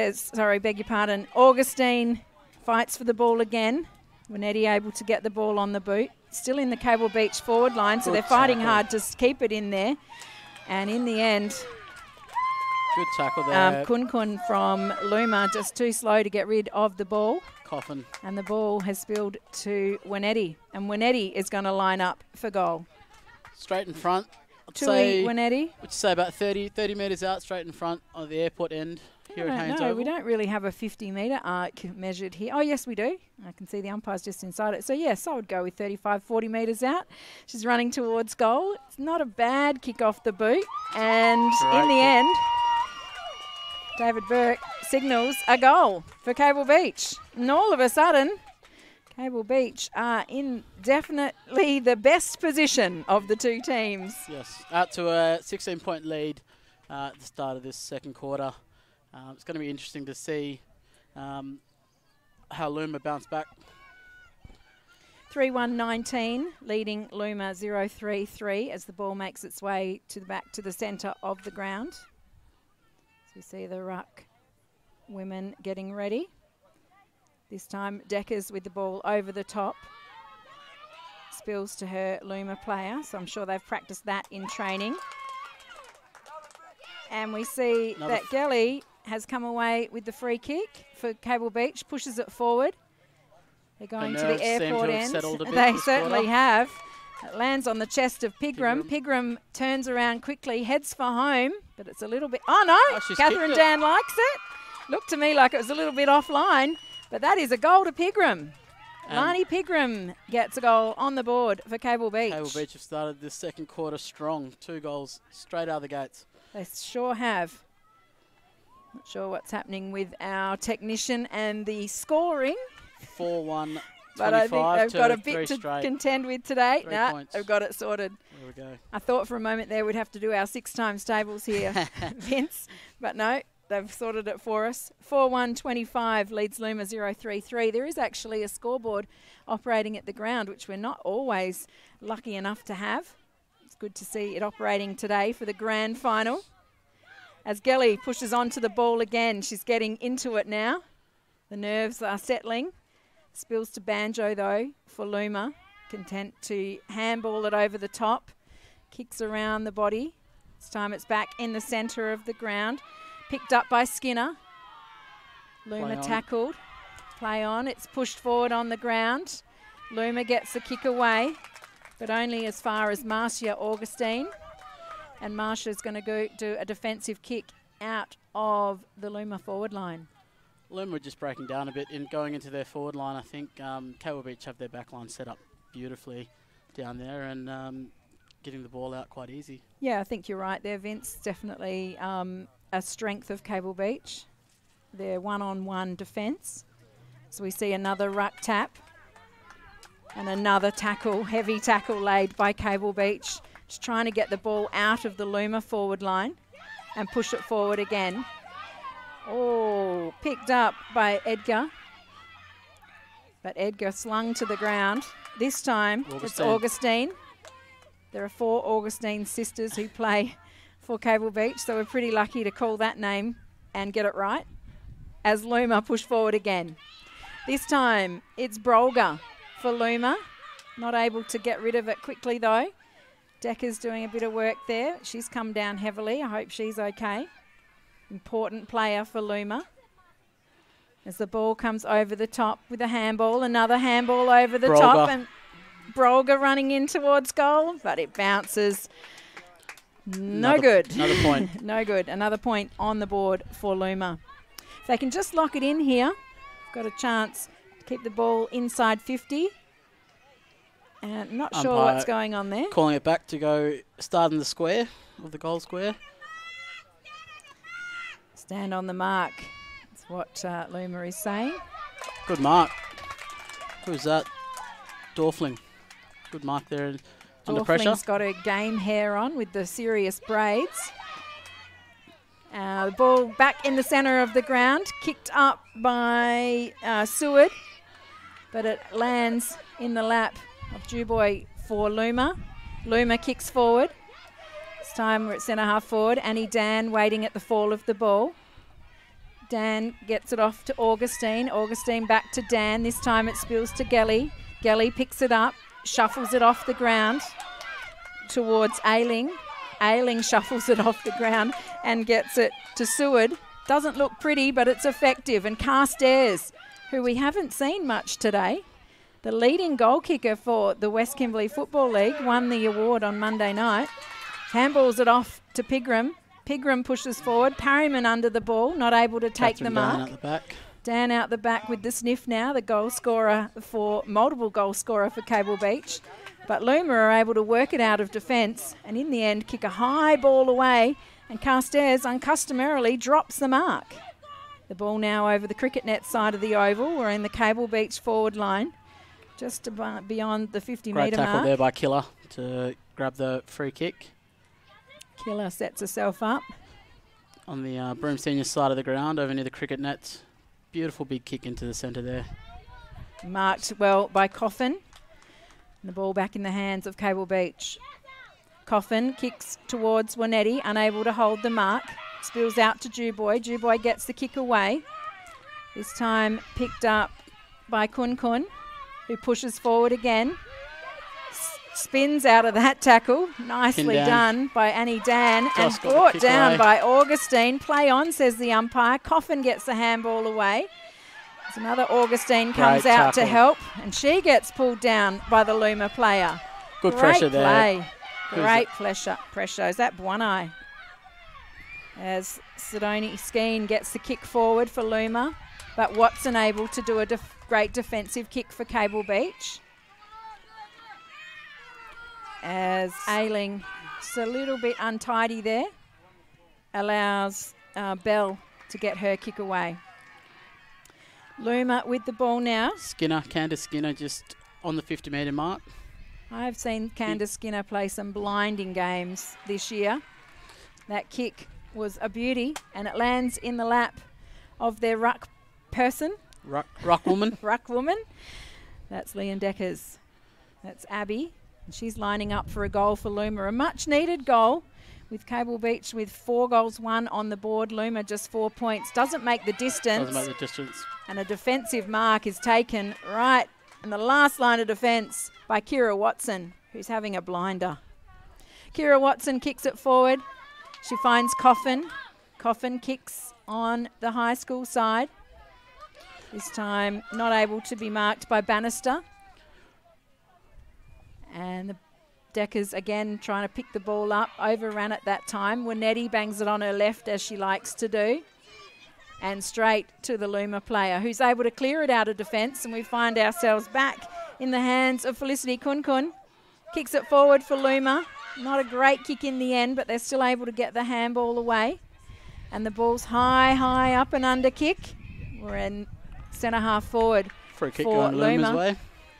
Augustine fights for the ball again. Winetti able to get the ball on the boot. Still in the Cable Beach forward line, so they're fighting hard to keep it in there. And in the end, good tackle there. Kun Kun from Looma just too slow to get rid of the ball. Coffin. And the ball has spilled to Winetti. And Winetti is going to line up for goal. Straight in front. Winetti. Would you say about 30 metres out, straight in front of the airport end here at Haynes Oval? We don't really have a 50-metre arc measured here. Oh, yes, we do. I can see the umpire's just inside it. So, yes, I would go with 35, 40 metres out. She's running towards goal. It's not a bad kick off the boot. And in the end, David Burke signals a goal for Cable Beach. And all of a sudden, Cable Beach are in definitely the best position of the two teams. Yes, out to a 16-point lead at the start of this second quarter. It's going to be interesting to see how Looma bounce back. 3-1-19, leading Looma 0-3-3 as the ball makes its way back to the centre of the ground. So we see the ruck women getting ready. This time Deckers with the ball over the top. Spills to her Looma player, so I'm sure they've practiced that in training. And we see that Gelly has come away with the free kick for Cable Beach, pushes it forward. They're going to the airport end. They certainly have. It lands on the chest of Pigram. Pigram turns around quickly, heads for home, but it's a little bit... Oh, no! Catherine Dan likes it. Looked to me like it was a little bit offline, but that is a goal to Pigram. Lani Pigram gets a goal on the board for Cable Beach. Cable Beach have started this second quarter strong. 2 goals straight out of the gates. They sure have. Not sure what's happening with our technician and the scoring. 4-1, but I think they've got a bit to straight. Contend with today. 3 points. They've got it sorted. There we go. I thought for a moment there we'd have to do our 6 times tables here, Vince. But no, they've sorted it for us. 4-1-25 leads Looma 0-3-3. There is actually a scoreboard operating at the ground, which we're not always lucky enough to have. It's good to see it operating today for the grand final. As Gelly pushes onto the ball again, she's getting into it now. The nerves are settling. Spills to Banjo, though, for Looma. Content to handball it over the top. Kicks around the body. This time it's back in the centre of the ground. Picked up by Skinner. Looma tackled. Play on. It's pushed forward on the ground. Looma gets the kick away, but only as far as Marcia Augustine. And Marcia's going to go do a defensive kick out of the Looma forward line. Looma are just breaking down a bit in going into their forward line. I think Cable Beach have their back line set up beautifully down there and getting the ball out quite easy. Yeah, I think you're right there, Vince. Definitely a strength of Cable Beach. Their one-on-one defence. So we see another ruck tap and another tackle, heavy tackle laid by Cable Beach. Just trying to get the ball out of the Looma forward line and push it forward again. Oh, picked up by Edgar. But Edgar slung to the ground. This time it's Augustine. There are 4 Augustine sisters who play for Cable Beach, so we're pretty lucky to call that name and get it right. as Looma push forward again. This time it's Brolga for Looma. Not able to get rid of it quickly though. Decker's doing a bit of work there. She's come down heavily. I hope she's okay. Important player for Looma. As the ball comes over the top with a handball. Another handball over the top. And Brolga running in towards goal, but it bounces. No good. Another point. No good. Another point on the board for Looma. If they can just lock it in here, got a chance to keep the ball inside 50. And not sure what's going on there. Calling it back to go start in the square of the goal square. Stand on the mark. That's what Looma is saying. Good mark. Who's that? Dorfling. Good mark there. Under pressure. Dorfling's got her game hair on with the serious braids. The ball back in the centre of the ground, kicked up by Seward, but it lands in the lap of Dubois for Looma. Looma kicks forward. This time we're at centre half forward. Annie Dan waiting at the fall of the ball. Dan gets it off to Augustine. Augustine back to Dan. This time it spills to Gelly. Gelly picks it up, shuffles it off the ground towards Ailing. Ailing shuffles it off the ground and gets it to Seward. Doesn't look pretty, but it's effective. And Carstairs, who we haven't seen much today, the leading goal kicker for the West Kimberley Football League, won the award on Monday night. Handballs it off to Pigram. Pigram pushes forward. Parryman under the ball, not able to take the mark. Dan out the back. Dan out the back with the sniff now, the goal scorer for, multiple goal scorer for Cable Beach. But Looma are able to work it out of defence and in the end kick a high ball away, and Carstairs uncustomarily drops the mark. The ball now over the cricket net side of the oval. We're in the Cable Beach forward line, just beyond the 50 metre mark. Great tackle there by Killer to grab the free kick. Killer sets herself up. On the Broome Senior side of the ground, over near the cricket nets. Beautiful big kick into the centre there. Marked well by Coffin. And the ball back in the hands of Cable Beach. Coffin kicks towards Wanetti, unable to hold the mark. Spills out to Dubois. Dubois gets the kick away. This time picked up by Kun Kun, who pushes forward again. Spins out of that tackle. Nicely done by Annie Dan and brought down by Augustine. Play on, says the umpire. Coffin gets the handball away. There's another Augustine comes out to help, and she gets pulled down by the Looma player. Good pressure there. Great pressure. Is that Buonai? As Sidoni Skeen gets the kick forward for Looma, but Watson able to do a great defensive kick for Cable Beach. As Ailing, just a little bit untidy there, allows Bell to get her kick away. Looma with the ball now. Candace Skinner just on the 50 metre mark. I've seen Candace Skinner play some blinding games this year. That kick was a beauty, and it lands in the lap of their ruck person. Ruck woman. Ruck woman. That's Leon Deckers. That's Abby. And she's lining up for a goal for Looma. A much-needed goal with Cable Beach with 4 goals, 1 on the board. Looma just 4 points. Doesn't make the distance. And a defensive mark is taken right in the last line of defence by Kira Watson, who's having a blinder. Kira Watson kicks it forward. She finds Coffin. Coffin kicks on the high school side. This time not able to be marked by Bannister. And the Deckers again trying to pick the ball up. Overran it that time. Wanetti bangs it on her left as she likes to do. And straight to the Looma player, who's able to clear it out of defence. And we find ourselves back in the hands of Felicity Kunkun. Kicks it forward for Looma. Not a great kick in the end, but they're still able to get the handball away. And the ball's high up and under kick. We're in centre half forward. Free kick going Looma's way.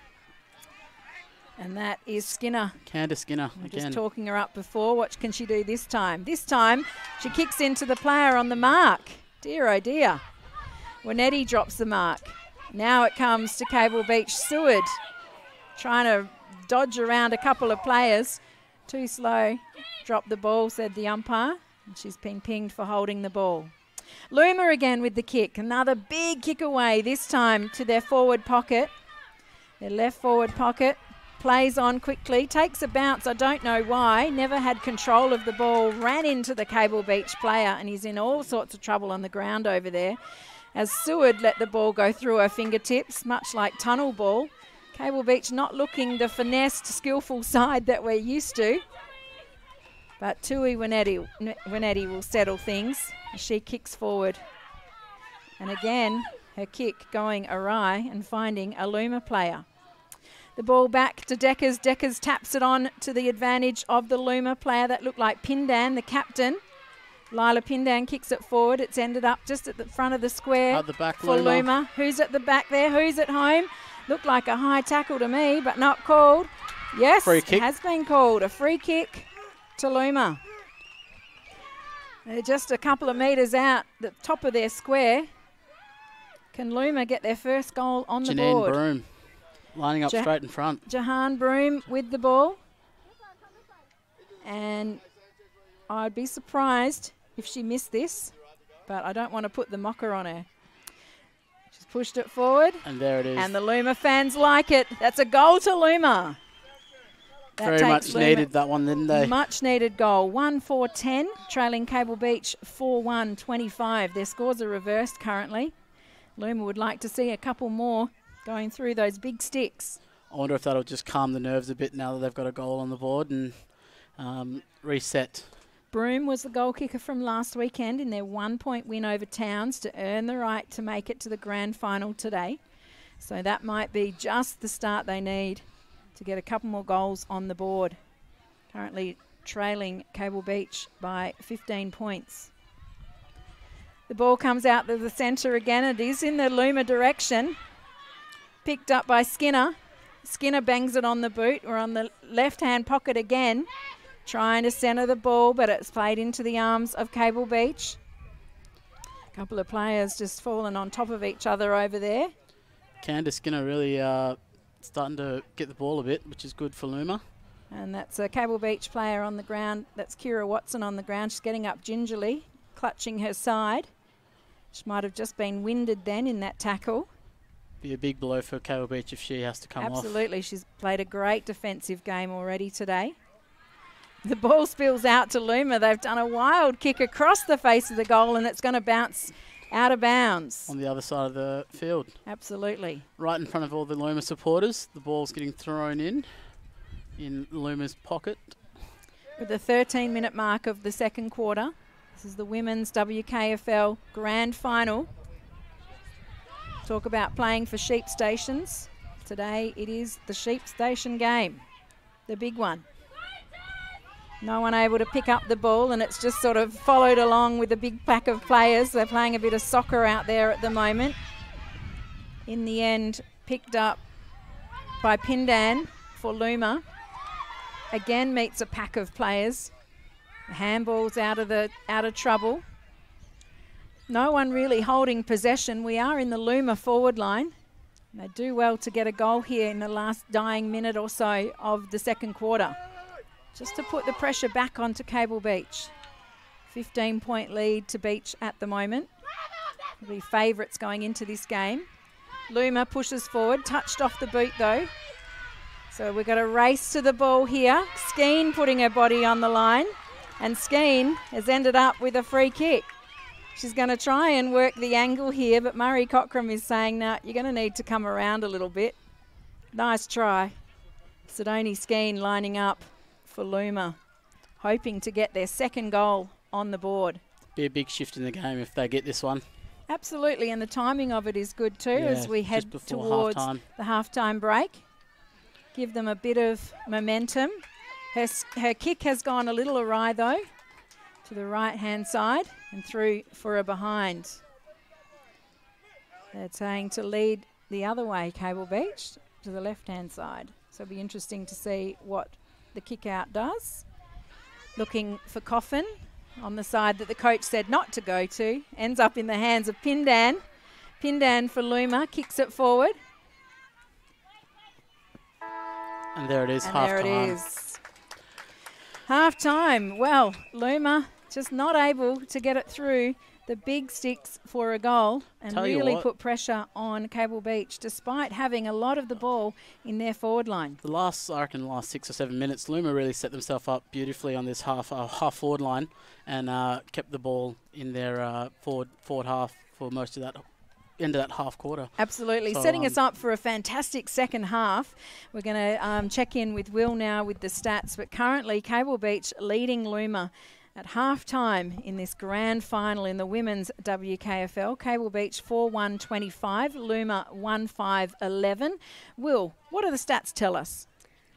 And that is Skinner. Candace Skinner again. Just talking her up before. What can she do this time? This time she kicks into the player on the mark. Dear, oh dear. Wanetti drops the mark. Now it comes to Cable Beach. Seward trying to dodge around a couple of players. Too slow. Drop the ball, said the umpire. And she's being pinged for holding the ball. Looma again with the kick. Another big kick away, this time to their forward pocket. Their left forward pocket. Plays on quickly, takes a bounce, I don't know why, never had control of the ball, ran into the Cable Beach player, and he's in all sorts of trouble on the ground over there. As Seward let the ball go through her fingertips, much like tunnel ball. Cable Beach not looking the finessed, skillful side that we're used to. But Tui Winetti will settle things as she kicks forward. And again, her kick going awry and finding a Looma player. The ball back to Deckers. Deckers taps it on to the advantage of the Looma player. That looked like Pindan, the captain. Lila Pindan kicks it forward. It's ended up just at the front of the square at the back, for Looma. Who's at the back there? Who's at home? Looked like a high tackle to me, but not called. Yes, free kick. It has been called. A free kick to Looma. They're just a couple of metres out the top of their square. Can Looma get their first goal on the board? Janine Broom lining up straight in front. Jahan Broom with the ball. And I'd be surprised if she missed this, but I don't want to put the mocker on her. She's pushed it forward. And there it is. And the Looma fans like it. That's a goal to Looma. Very much Looma. needed that one, didn't they? Much needed goal. 1-4-10, trailing Cable Beach 4-1-25. Their scores are reversed currently. Looma would like to see a couple more going through those big sticks. I wonder if that'll just calm the nerves a bit now that they've got a goal on the board and reset. Broom was the goal kicker from last weekend in their 1-point win over Towns to earn the right to make it to the grand final today. So that might be just the start they need to get a couple more goals on the board. Currently trailing Cable Beach by 15 points. The ball comes out to the centre again. It is in the Looma direction. Picked up by Skinner. Skinner bangs it on the boot. We're on the left-hand pocket again. Trying to centre the ball, but it's played into the arms of Cable Beach. A couple of players just falling on top of each other over there. Candace Skinner really starting to get the ball a bit, which is good for Looma. And that's a Cable Beach player on the ground. That's Kira Watson on the ground. She's getting up gingerly, clutching her side. She might have just been winded then in that tackle. Be a big blow for Cable Beach if she has to come off. Absolutely. She's played a great defensive game already today. The ball spills out to Looma. They've done a wild kick across the face of the goal and it's going to bounce out of bounds. On the other side of the field. Absolutely. Right in front of all the Looma supporters. The ball's getting thrown in Looma's pocket. With the 13-minute mark of the second quarter. This is the women's WKFL grand final. Talk about playing for sheep stations. Today it is the sheep station game, the big one. No one able to pick up the ball and it's just sort of followed along with a big pack of players. They're playing a bit of soccer out there at the moment. In the end, picked up by Pindan for Looma. Again meets a pack of players. The handball's out of trouble. No one really holding possession. We are in the Looma forward line. They do well to get a goal here in the last dying minute or so of the second quarter. Just to put the pressure back onto Cable Beach. 15-point lead to Beach at the moment. They'll be favourites going into this game. Looma pushes forward, touched off the boot though. So we've got a race to the ball here. Skeen putting her body on the line. And Skeen has ended up with a free kick. She's going to try and work the angle here, but Murray Cockram is saying, no, you're going to need to come around a little bit. Nice try. Sidoni Skeen lining up for Looma, hoping to get their second goal on the board. Be a big shift in the game if they get this one. Absolutely, and the timing of it is good too as we head towards the halftime break. Give them a bit of momentum. Her kick has gone a little awry though, to the right-hand side and through for a behind. They're saying to lead the other way, Cable Beach, to the left-hand side. So it'll be interesting to see what the kick-out does. Looking for Coffin on the side that the coach said not to go to. Ends up in the hands of Pindan. Pindan for Looma, kicks it forward. And there it is, half-time. There it is. Half-time. Well, Looma just not able to get it through the big sticks for a goal and really put pressure on Cable Beach, despite having a lot of the ball in their forward line. I reckon the last 6 or 7 minutes, Looma really set themselves up beautifully on this half forward line and kept the ball in their forward half for most of that end of that half quarter. Absolutely. So, setting us up for a fantastic second half. We're going to check in with Will now with the stats, but currently Cable Beach leading Looma at half-time in this grand final in the women's WKFL. Cable Beach 4-1-25, Looma 1-5-11. Will, what do the stats tell us?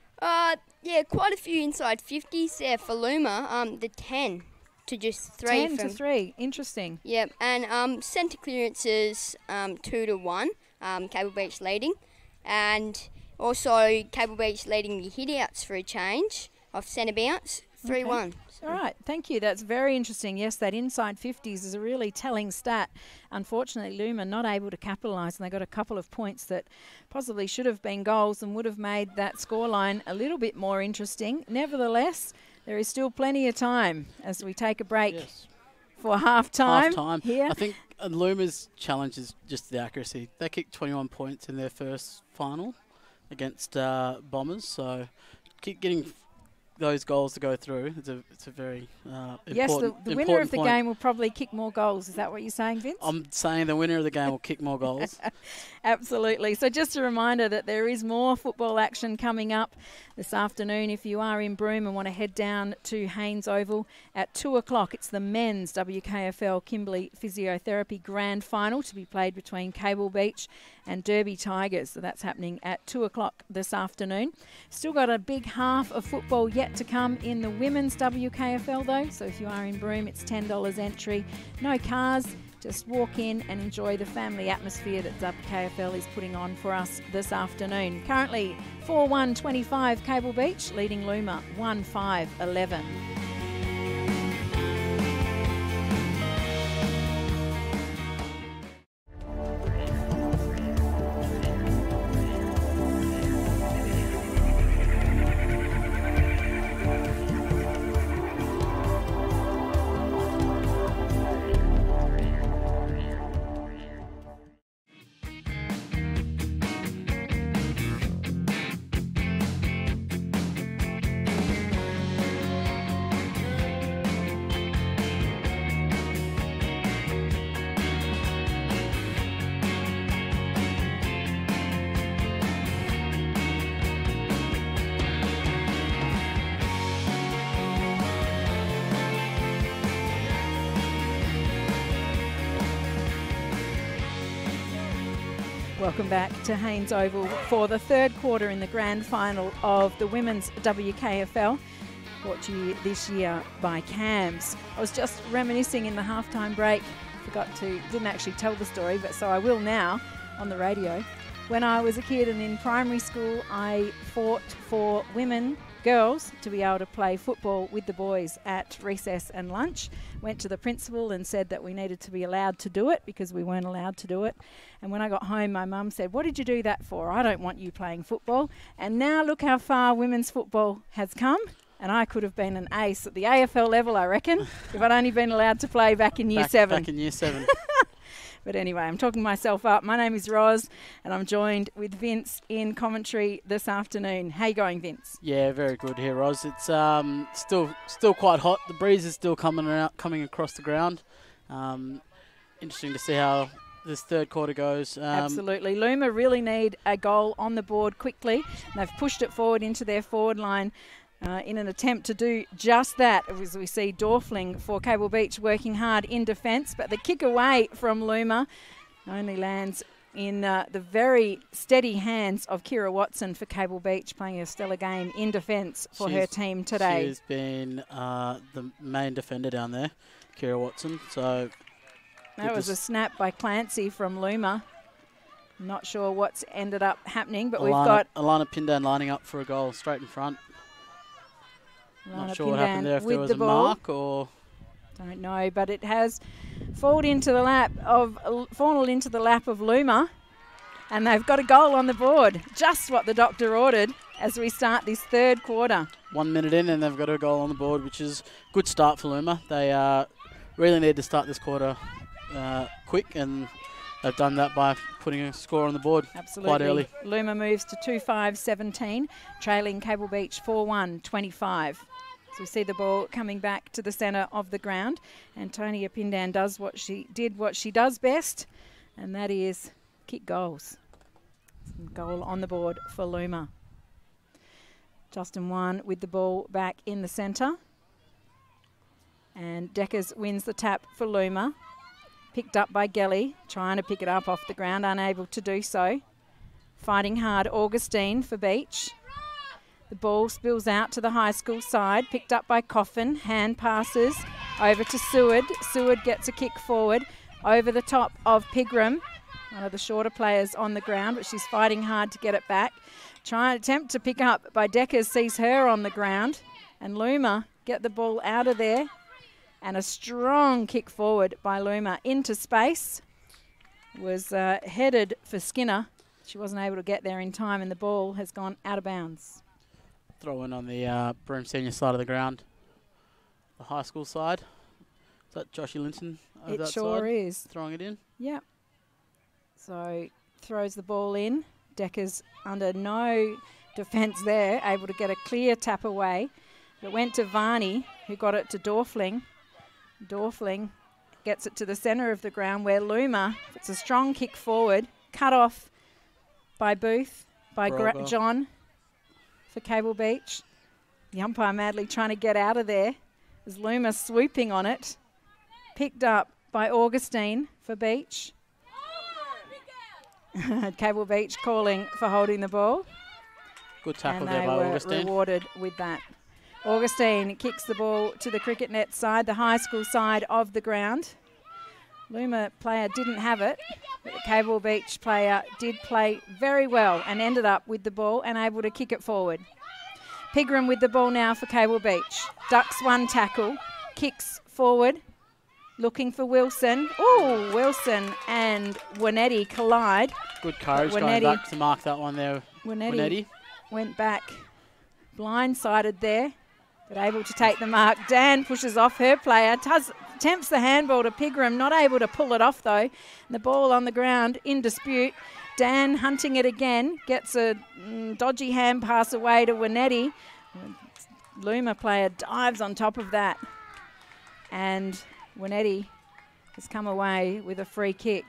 Yeah, quite a few inside 50s there for Looma. The 10 to just 3. 10 to 3, interesting. Yep, and centre clearances 2-1, Cable Beach leading. And also Cable Beach leading the hit-outs for a change of centre bounce, 3-1. Okay. All right, thank you. That's very interesting. Yes, that inside 50s is a really telling stat. Unfortunately, Looma not able to capitalise, and they got a couple of points that possibly should have been goals and would have made that scoreline a little bit more interesting. Nevertheless, there is still plenty of time as we take a break for half-time. Here. I think Looma's challenge is just the accuracy. They kicked 21 points in their first final against Bombers, so keep getting those goals to go through. It's a very important Yes, the winner of the game will probably kick more goals. Is that what you're saying, Vince? I'm saying the winner of the game will kick more goals. Absolutely. So just a reminder that there is more football action coming up this afternoon. If you are in Broome and want to head down to Haynes Oval at 2 o'clock, it's the men's WKFL Kimberley Physiotherapy Grand Final to be played between Cable Beach and Derby Tigers. So that's happening at 2 o'clock this afternoon. Still got a big half of football yet to come in the women's WKFL though. So if you are in Broome, it's $10 entry. No cars. Just walk in and enjoy the family atmosphere that WKFL is putting on for us this afternoon. Currently 4-1-25 Cable Beach, leading Looma 1-5-11. Welcome back to Haynes Oval for the third quarter in the grand final of the women's WKFL, brought to you this year by CAMS. I was just reminiscing in the halftime break, didn't actually tell the story, but so I will now on the radio. When I was a kid and in primary school, I fought for girls to be able to play football with the boys at recess and lunch. Went to the principal and said that we needed to be allowed to do it because we weren't allowed to do it. And when I got home, my mum said, "What did you do that for? I don't want you playing football." And now look how far women's football has come. And I could have been an ace at the AFL level, I reckon, if I'd only been allowed to play back in year 7. Back in year 7. But anyway, I'm talking myself up. My name is Roz, and I'm joined with Vince in commentary this afternoon. How you going, Vince? Yeah, very good here, Roz. It's still quite hot. The breeze is still coming across the ground. Interesting to see how this third quarter goes. Absolutely. Looma really need a goal on the board quickly. They've pushed it forward into their forward line in an attempt to do just that, as we see Dorfling for Cable Beach working hard in defence, but the kick away from Looma only lands in the very steady hands of Kira Watson for Cable Beach, playing a stellar game in defence for her team today. She's been the main defender down there, Kira Watson. So that was a snap by Clancy from Looma. Not sure what's ended up happening, but we've got Alana Pindan lining up for a goal straight in front. Not sure what happened there, if there was a mark or... Don't know, but it has fallen into the lap of Looma, and they've got a goal on the board. Just what the doctor ordered as we start this third quarter. 1 minute in and they've got a goal on the board, which is a good start for Looma. They really need to start this quarter quick, and they've done that by putting a score on the board. Absolutely. Quite early. Looma moves to 2-5-17, trailing Cable Beach 4-1-25. So we see the ball coming back to the centre of the ground. Antonia Pindan does what she does best, and that is kick goals. Goal on the board for Looma. Justin Wan with the ball back in the centre. And Deckers wins the tap for Looma. Picked up by Gelly, trying to pick it up off the ground, unable to do so. Fighting hard, Augustine for Beach. The ball spills out to the high school side, picked up by Coffin. Hand passes over to Seward. Seward gets a kick forward over the top of Pigram, one of the shorter players on the ground, but she's fighting hard to get it back. Trying to attempt to pick up by Deckers, sees her on the ground, and Looma get the ball out of there. And a strong kick forward by Looma into space. Was headed for Skinner. She wasn't able to get there in time, and the ball has gone out of bounds. Throw in on the Broome Senior side of the ground. The high school side. Is that Joshy Linton over that side? It sure is. Throwing it in? Yep. So throws the ball in. Deckers under no defence there, able to get a clear tap away. It went to Varney, who got it to Dorfling. Dorfling gets it to the centre of the ground where Looma, it's a strong kick forward, cut off by Booth, by John for Cable Beach. The umpire madly trying to get out of there as Looma swooping on it. Picked up by Augustine for Beach. Cable Beach calling for holding the ball. Good tackle and there by Augustine. They were rewarded with that. Augustine kicks the ball to the cricket net side, the high school side of the ground. Looma player didn't have it, but the Cable Beach player did play very well and ended up with the ball and able to kick it forward. Pigram with the ball now for Cable Beach. Ducks one tackle, kicks forward, looking for Wilson. Oh, Wilson and Winetti collide. Good courage going back to mark that one there. Winetti went back blindsided there, but able to take the mark. Dan pushes off her player, attempts the handball to Pigram, not able to pull it off though. And the ball on the ground in dispute. Dan hunting it again, gets a dodgy hand pass away to Winetti. Looma player dives on top of that. And Winetti has come away with a free kick.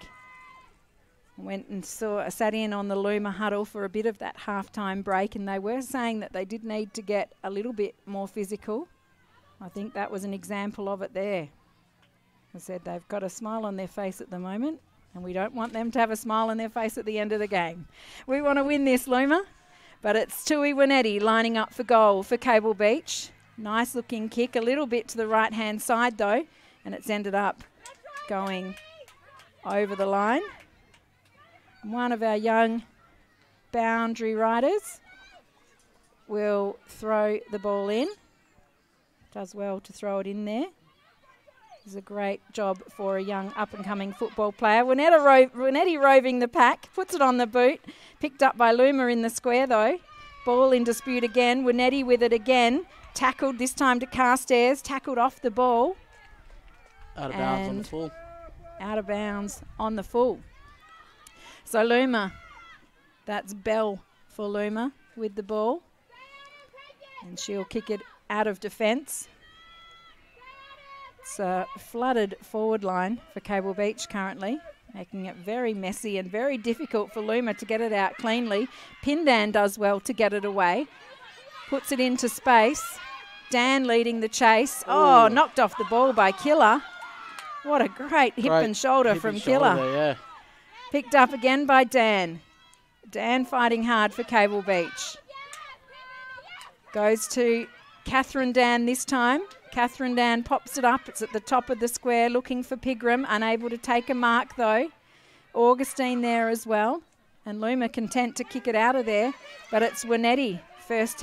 Went and sat in on the Looma huddle for a bit of that halftime break, and they were saying that they did need to get a little bit more physical. I think that was an example of it there. I said they've got a smile on their face at the moment, and we don't want them to have a smile on their face at the end of the game. We want to win this, Looma, but it's Tui Winetti lining up for goal for Cable Beach. Nice looking kick, a little bit to the right-hand side though, and it's ended up going over the line. One of our young boundary riders will throw the ball in. Does well to throw it in there. It's a great job for a young up-and-coming football player. Winetti roving the pack, puts it on the boot. Picked up by Looma in the square though. Ball in dispute again. Winetti with it again. Tackled this time to Carstairs. Tackled off the ball. Out of bounds on the full. Out of bounds on the full. So Looma, that's Bell for Looma with the ball. And she'll kick it out of defence. It's a flooded forward line for Cable Beach currently, making it very messy and very difficult for Looma to get it out cleanly. Pindan does well to get it away. Puts it into space. Dan leading the chase. Oh, knocked off the ball by Killer. What a great hip and shoulder from Killer. There, yeah. Picked up again by Dan. Dan fighting hard for Cable Beach. Goes to Catherine Dan this time. Catherine Dan pops it up. It's at the top of the square looking for Pigram. Unable to take a mark though. Augustine there as well. And Looma content to kick it out of there. But it's Winetti. First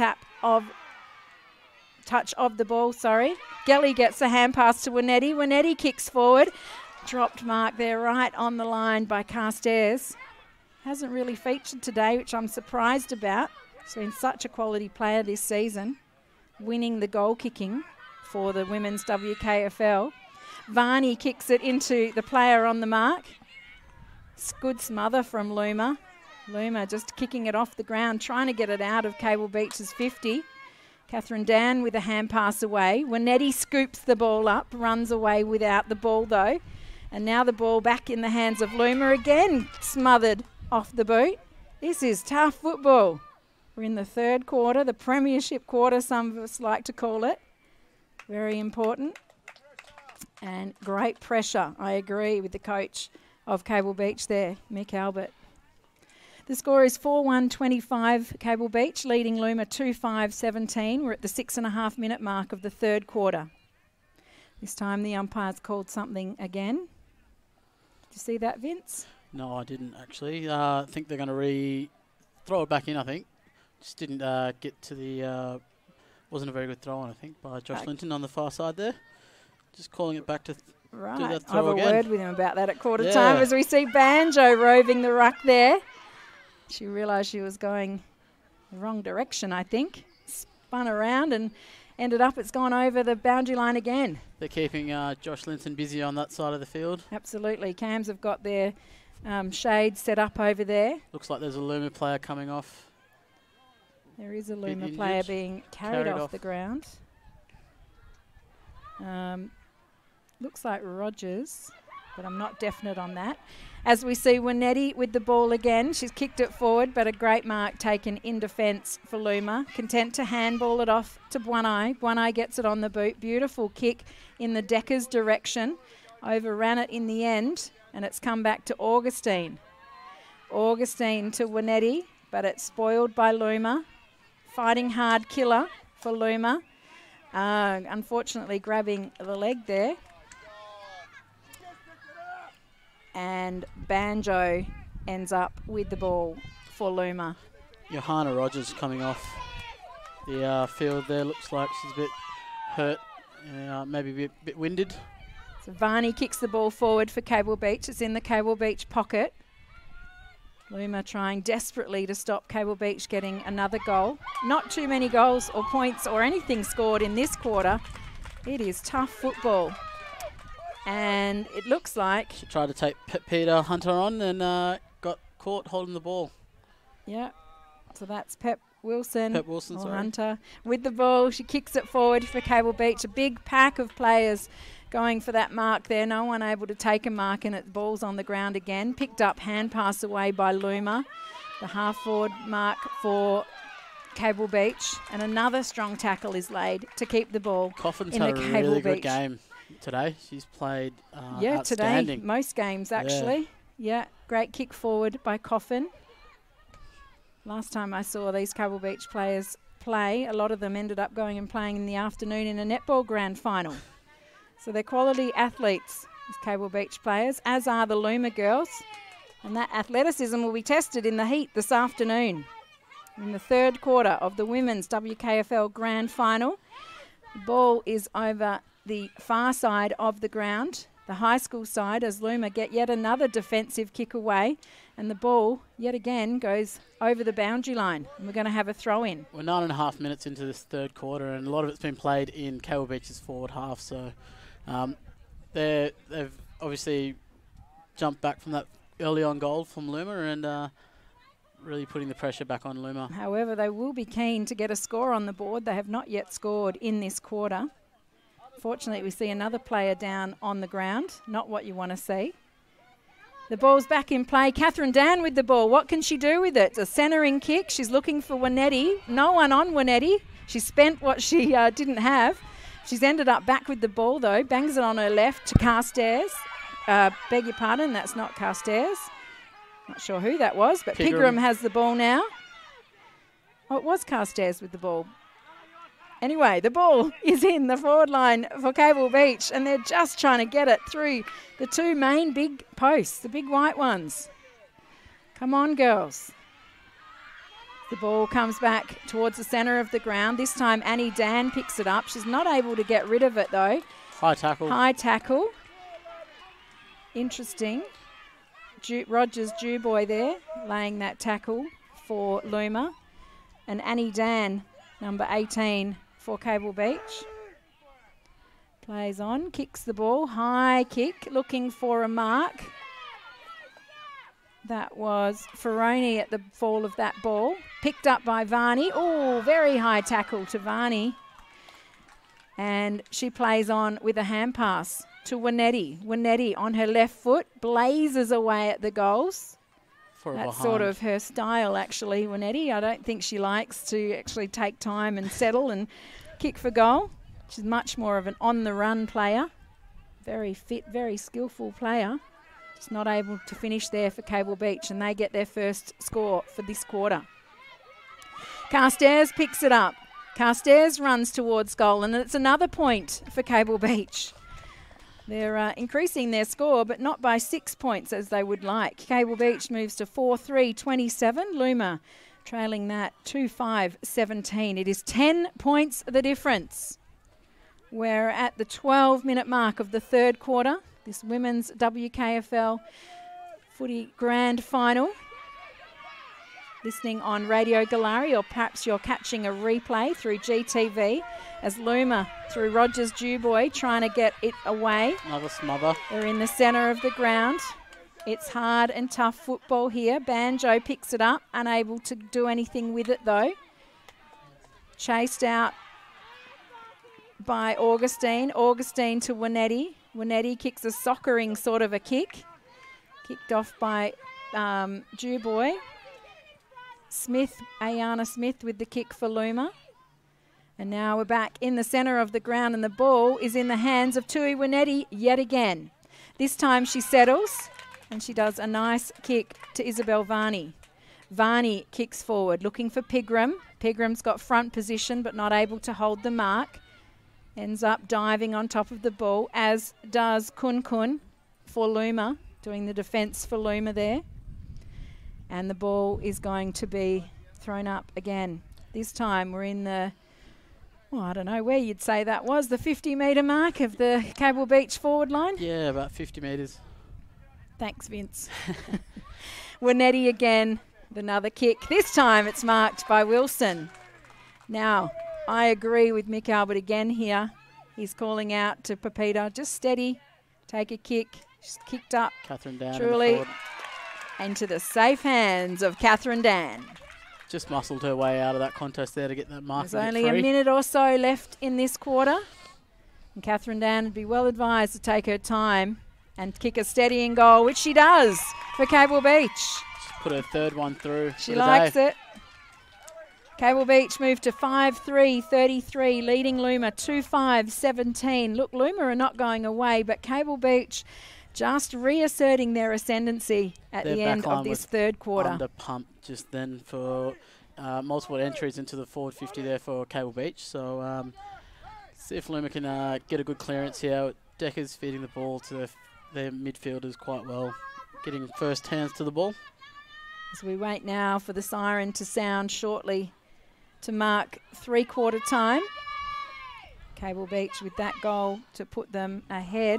touch of the ball, sorry. Gelly gets a hand pass to Winetti. Winetti kicks forward. Dropped mark there right on the line by Carstairs. Hasn't really featured today, which I'm surprised about. He's been such a quality player this season. winning the goal kicking for the women's WKFL. Varney kicks it into the player on the mark. Good smother from Looma. Looma just kicking it off the ground, trying to get it out of Cable Beach's 50. Catherine Dan with a hand pass away. Wanetti scoops the ball up, runs away without the ball though. And now the ball back in the hands of Looma again, smothered off the boot. This is tough football. We're in the third quarter, the premiership quarter, some of us like to call it. Very important. And great pressure, I agree with the coach of Cable Beach there, Mick Albert. The score is 4-1-25, Cable Beach, leading Looma 2-5-17. We're at the 6.5 minute mark of the third quarter. This time the umpire's called something again. Did you see that, Vince? No, I didn't actually. I think they're going to throw it back in, I think. Just didn't get to the... wasn't a very good throw on, I think, by Josh Linton on the far side there. Just calling it back to... Right, do that I'll have throw a again. word with him about that at quarter time as we see Banjo roving the ruck there. She realised she was going the wrong direction, I think. Spun around and ended up, it's gone over the boundary line again. They're keeping Josh Linton busy on that side of the field. Absolutely. Cams have got their shades set up over there. Looks like there's a Looma player coming off. There is a Looma player being carried off the ground. Looks like Rogers, but I'm not definite on that. As we see Wanetti with the ball again. She's kicked it forward, but a great mark taken in defence for Looma. Content to handball it off to Buonai. Buonai gets it on the boot. Beautiful kick in the Decker's direction. Overran it in the end, and it's come back to Augustine. Augustine to Wanetti, but it's spoiled by Looma. Fighting hard killer for Looma. Unfortunately grabbing the leg there. And Banjo ends up with the ball for Looma. Johanna Rogers coming off the field there. Looks like she's a bit hurt, maybe a bit winded. So Varney kicks the ball forward for Cable Beach. It's in the Cable Beach pocket. Looma trying desperately to stop Cable Beach getting another goal. Not too many goals or points or anything scored in this quarter. It is tough football. And it looks like... She tried to take Peter Hunter on and got caught holding the ball. Yeah, so that's Pep Wilson, sorry. Hunter with the ball. She kicks it forward for Cable Beach. A big pack of players going for that mark there. No one able to take a mark, and it ball's on the ground again. Picked up, hand pass away by Looma. The half-forward mark for Cable Beach. And another strong tackle is laid to keep the ball Coffin's in had the a Cable really Beach. good game today. She's played today, outstanding. most games actually. Yeah, great kick forward by Coffin. Last time I saw these Cable Beach players play, a lot of them ended up going and playing in the afternoon in a netball grand final. So they're quality athletes, these Cable Beach players, as are the Looma girls. And that athleticism will be tested in the heat this afternoon. In the third quarter of the women's WKFL grand final. The ball is over the far side of the ground, the high school side, as Looma get yet another defensive kick away, and the ball yet again goes over the boundary line, and we're going to have a throw in. We're 9.5 minutes into this third quarter, and a lot of it's been played in Cable Beach's forward half, so they've obviously jumped back from that early on goal from Looma and really putting the pressure back on Looma. However, they will be keen to get a score on the board. They have not yet scored in this quarter. Fortunately, we see another player down on the ground. Not what you want to see. The ball's back in play. Catherine Dan with the ball. What can she do with it? A centering kick. She's looking for Wanetti. No one on Wanetti. She spent what she didn't have. She's ended up back with the ball, though. Bangs it on her left to Carstairs. Beg your pardon, that's not Carstairs. Not sure who that was, but Pigram has the ball now. Oh, it was Carstairs with the ball. Anyway, the ball is in the forward line for Cable Beach, and they're just trying to get it through the two main big posts, the big white ones. Come on, girls. The ball comes back towards the centre of the ground. This time Annie Dan picks it up. She's not able to get rid of it, though. High tackle. High tackle. Interesting. Rogers Dewboy there, laying that tackle for Looma. And Annie Dan, number 18, for Cable Beach. Plays on, kicks the ball, high kick, looking for a mark. That was Ferroni at the fall of that ball. Picked up by Varney. Oh, very high tackle to Varney. And she plays on with a hand pass to Winetti. Winetti on her left foot, blazes away at the goals. That's sort of her style, actually, Winetti. I don't think she likes to actually take time and settle and kick for goal. She's much more of an on-the-run player. Very fit, very skillful player. Just not able to finish there for Cable Beach, and they get their first score for this quarter. Carstairs picks it up. Carstairs runs towards goal, and it's another point for Cable Beach. They're increasing their score, but not by 6 points as they would like. Cable Beach moves to 4-3-27. Looma trailing that 2-5-17. It is 10 points the difference. We're at the 12-minute mark of the third quarter. This women's WKFL footy grand final. Listening on Radio Galari, or perhaps you're catching a replay through GTV as Looma through Rogers Dewboy trying to get it away. Another smother. They're in the centre of the ground. It's hard and tough football here. Banjo picks it up, unable to do anything with it though. Chased out by Augustine. Augustine to Winetti. Winetti kicks a soccering sort of a kick. Kicked off by Dewboy. Smith, Ayana Smith with the kick for Looma. And now we're back in the centre of the ground, and the ball is in the hands of Tui Winetti yet again. This time she settles and she does a nice kick to Isabel Varney. Varney kicks forward looking for Pigram. Pigram's got front position but not able to hold the mark. Ends up diving on top of the ball, as does Kun Kun for Looma, doing the defence for Looma there. And the ball is going to be thrown up again. This time we're in the, well, I don't know where you'd say that was, the 50-metre mark of the Cable Beach forward line? Yeah, about 50 metres. Thanks, Vince. Winetti again, with another kick. This time it's marked by Wilson. Now, I agree with Mick Albert again here. He's calling out to Pepita, just steady, take a kick. She's kicked up. Catherine Dan. Truly into the safe hands of Catherine Dan. Just muscled her way out of that contest there to get that mark. There's only a minute or so left in this quarter. And Catherine Dan would be well advised to take her time and kick a steadying goal, which she does for Cable Beach. Just put her third one through. She likes it. Cable Beach moved to 5-3-33, leading Looma 2-5-17. Look, Looma are not going away, but Cable Beach just reasserting their ascendancy at the end of this third quarter. Under pump just then for multiple entries into the forward 50 there for Cable Beach. So see if Looma can get a good clearance here. Decker's feeding the ball to their midfielders quite well, getting first hands to the ball. As we wait now for the siren to sound shortly to mark three-quarter time. Cable Beach with that goal to put them ahead,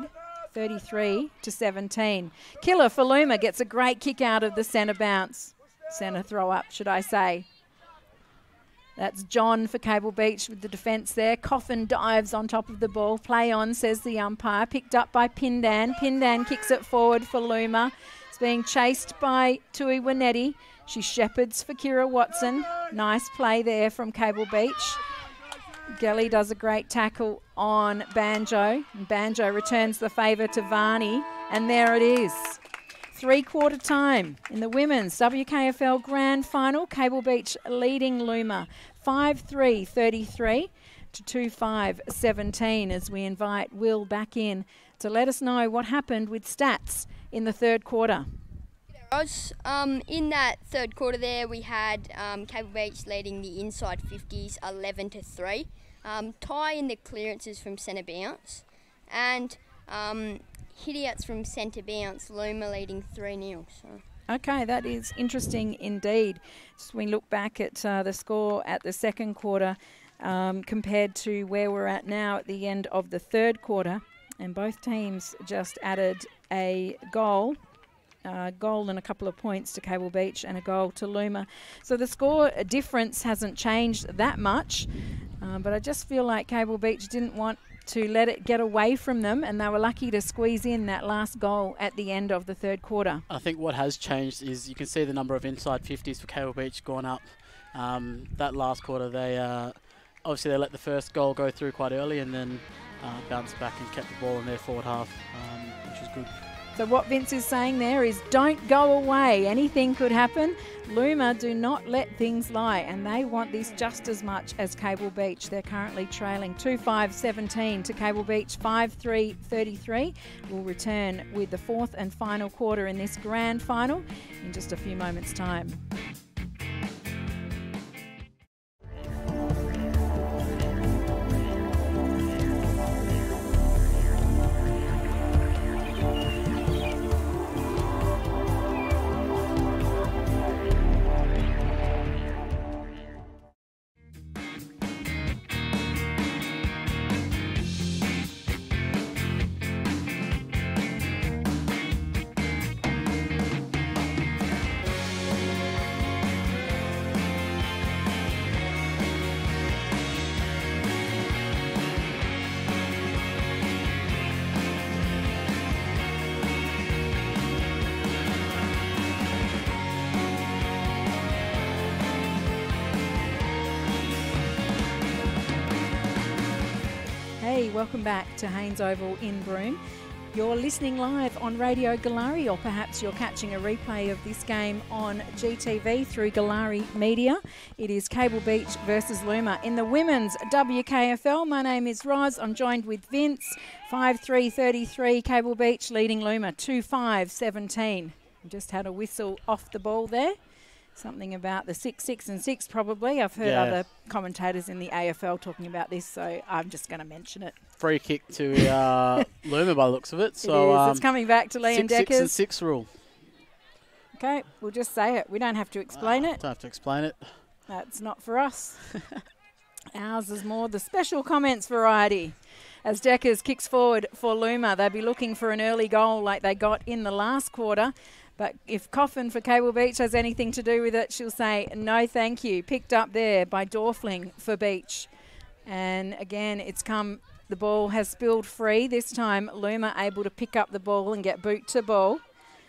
33-17. Killer for Looma gets a great kick out of the centre bounce. Centre throw up, should I say. That's John for Cable Beach with the defence there. Coffin dives on top of the ball. Play on, says the umpire. Picked up by Pindan. Pindan kicks it forward for Looma. It's being chased by Tui Winetti. She shepherds for Kira Watson. Nice play there from Cable Beach. Gelly does a great tackle on Banjo. And Banjo returns the favour to Varney. And there it is. Three-quarter time in the women's WKFL Grand Final. Cable Beach leading Looma 5-3-33 to 2-5-17 as we invite Will back in to let us know what happened with stats in the third quarter. In that third quarter there, we had Cable Beach leading the inside 50s 11-3. Tie in the clearances from centre bounce. And hit-outs from centre bounce, Looma leading 3-0. So. Okay, that is interesting indeed. Just when we look back at the score at the second quarter compared to where we're at now at the end of the third quarter, and both teams just added a goal and a couple of points to Cable Beach and a goal to Looma. So the score difference hasn't changed that much. But I just feel like Cable Beach didn't want to let it get away from them, and they were lucky to squeeze in that last goal at the end of the third quarter. I think what has changed is you can see the number of inside 50s for Cable Beach gone up. That last quarter, they obviously they let the first goal go through quite early and then bounced back and kept the ball in their forward half, which was good. So what Vince is saying there is don't go away. Anything could happen. Looma do not let things lie, and they want this just as much as Cable Beach. They're currently trailing 2-5-17 to Cable Beach 5-3-33. We'll return with the fourth and final quarter in this grand final in just a few moments' time. Hey, welcome back to Haynes Oval in Broome. You're listening live on Radio Galari, or perhaps you're catching a replay of this game on GTV through Galari Media. It is Cable Beach versus Looma in the women's WKFL. My name is Roz. I'm joined with Vince. 5-3-33, Cable Beach leading Looma 2-5-17. Just had a whistle off the ball there. Something about the 6, 6 and 6 probably. I've heard other commentators in the AFL talking about this, so I'm just going to mention it. Free kick to Looma by the looks of it. So it is. It's coming back to Liam Deckers. 6 and 6 rule. Okay, we'll just say it. We don't have to explain it. Don't have to explain it. That's not for us. Ours is more the special comments variety. As Deckers kicks forward for Looma, they'll be looking for an early goal like they got in the last quarter. But if Coffin for Cable Beach has anything to do with it, she'll say, no, thank you. Picked up there by Dorfling for Beach. And again, the ball has spilled free. This time, Looma able to pick up the ball and get boot to ball.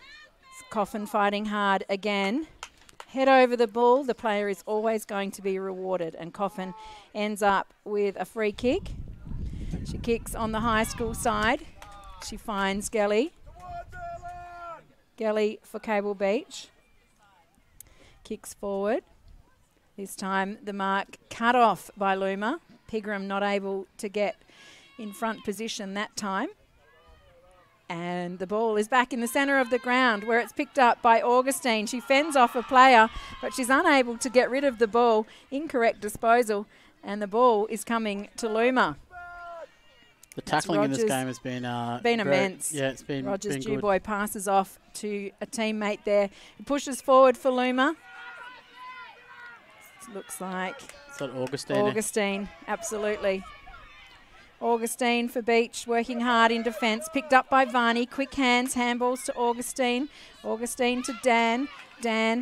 Coffin fighting hard again. Head over the ball. The player is always going to be rewarded. And Coffin ends up with a free kick. She kicks on the high school side. She finds Gelly. Gelly for Cable Beach. Kicks forward. This time the mark cut off by Looma. Pigram not able to get in front position that time. And the ball is back in the centre of the ground where it's picked up by Augustine. She fends off a player, but she's unable to get rid of the ball. Incorrect disposal. And the ball is coming to Looma. The tackling in this game has been immense. Yeah, it's been Rogers been Dubois passes off to a teammate there. He pushes forward for Looma. Looks like Augustine, absolutely. Augustine for Beach, working hard in defence. Picked up by Varney. Quick hands, handballs to Augustine. Augustine to Dan. Dan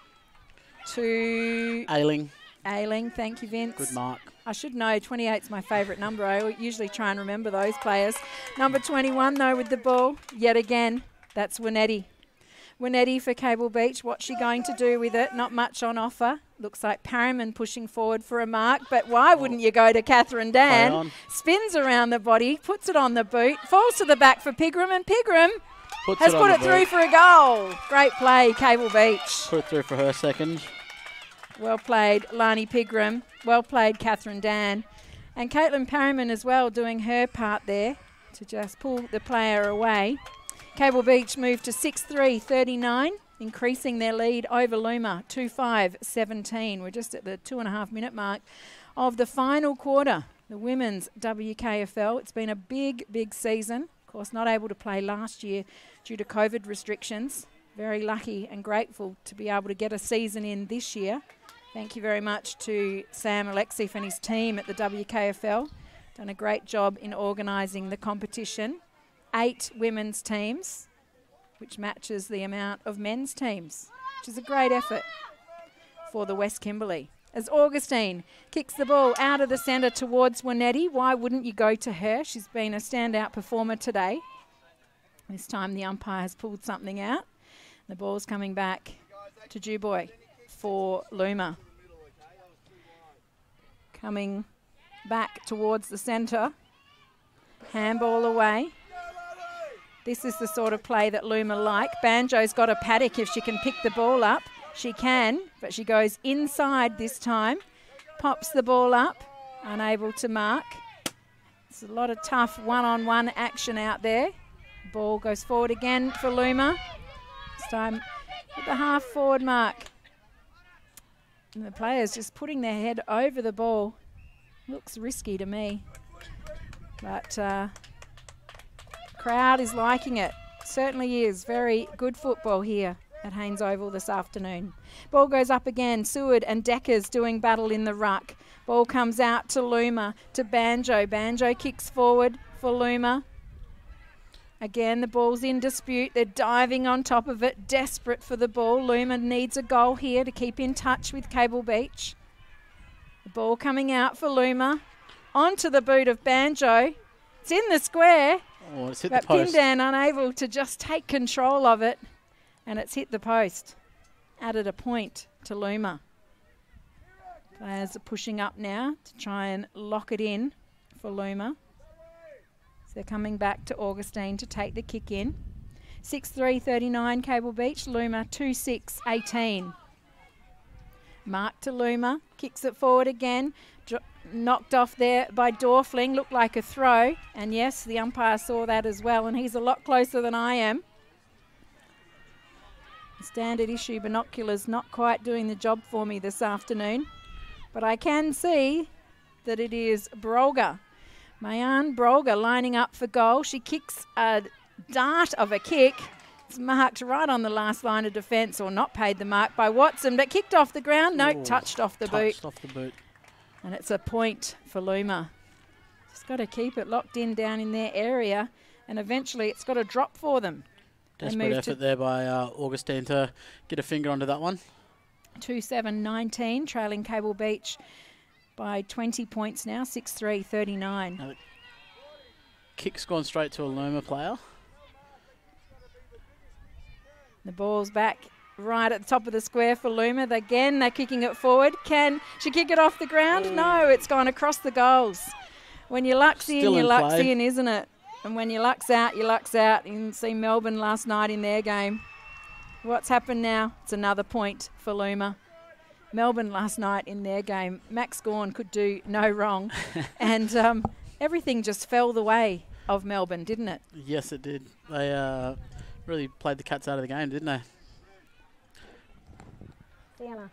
to Ailing. Ailing, thank you, Vince. Good mark. I should know, 28's my favourite number. I usually try and remember those players. Number 21, though, with the ball. Yet again, that's Winetti. Winetti for Cable Beach. What's she going to do with it? Not much on offer. Looks like Parriman pushing forward for a mark. But why wouldn't you go to Catherine Dan? Spins around the body, puts it on the boot, falls to the back for Pigram, and Pigram has put it through for a goal. Great play, Cable Beach. Put it through for her second. Well played, Lani Pigram. Well played, Catherine Dan. And Caitlin Parriman as well doing her part there to just pull the player away. Cable Beach moved to 6-3-39, increasing their lead over Looma, 2-5-17. We're just at the 2.5 minute mark of the final quarter, the women's WKFL. It's been a big, big season. Of course, not able to play last year due to COVID restrictions. Very lucky and grateful to be able to get a season in this year. Thank you very much to Sam Alexieff and his team at the WKFL. Done a great job in organising the competition. 8 women's teams, which matches the amount of men's teams, which is a great effort for the West Kimberley. as Augustine kicks the ball out of the centre towards Wanetti. Why wouldn't you go to her? She's been a standout performer today. This time the umpire has pulled something out. The ball's coming back to Dubois for Looma. Coming back towards the centre. Handball away. This is the sort of play that Looma like. Banjo's got a paddock if she can pick the ball up. She can, but she goes inside this time. Pops the ball up, unable to mark. It's a lot of tough one-on-one action out there. Ball goes forward again for Looma. This time at the half-forward mark. And the players just putting their head over the ball. Looks risky to me. But crowd is liking it. Certainly is. Very good football here at Haynes Oval this afternoon. Ball goes up again. Seward and Deckers doing battle in the ruck. Ball comes out to Looma, to Banjo. Banjo kicks forward for Looma. Again, the ball's in dispute. They're diving on top of it, desperate for the ball. Looma needs a goal here to keep in touch with Cable Beach. The ball coming out for Looma. Onto the boot of Banjo. It's in the square. Oh, it's hit but the post. Pindan unable to just take control of it. And it's hit the post. Added a point to Looma. Players are pushing up now to try and lock it in for Looma. So they're coming back to Augustine to take the kick in. 6-3-39 Cable Beach. Looma 2-6-18. Mark to Looma. Kicks it forward again. Knocked off there by Dorfling. Looked like a throw. And yes, the umpire saw that as well. And he's a lot closer than I am. Standard issue binoculars not quite doing the job for me this afternoon. But I can see that it is Brolga. Mayan Brolga lining up for goal. She kicks a dart of a kick. It's marked right on the last line of defence, or not paid the mark by Watson, but kicked off the ground. No, touched off the boot. Touched off the boot. And it's a point for Looma. Just got to keep it locked in down in their area, and eventually it's got to drop for them. Desperate effort there by Augustine to get a finger onto that one. 2-7-19, trailing Cable Beach by 20 points now, 6-3-39. Now the kick's gone straight to a Looma player. The ball's back right at the top of the square for Looma. Again, they're kicking it forward. Can she kick it off the ground? Oh. No, it's gone across the goals. When your luck's in, your luck's in, isn't it? And when your luck's out, your luck's out. You can see Melbourne last night in their game. What's happened now? It's another point for Looma. Melbourne last night in their game. Max Gawn could do no wrong. And everything just fell the way of Melbourne, didn't it? Yes, it did. They really played the cats out of the game, didn't they? Sienna.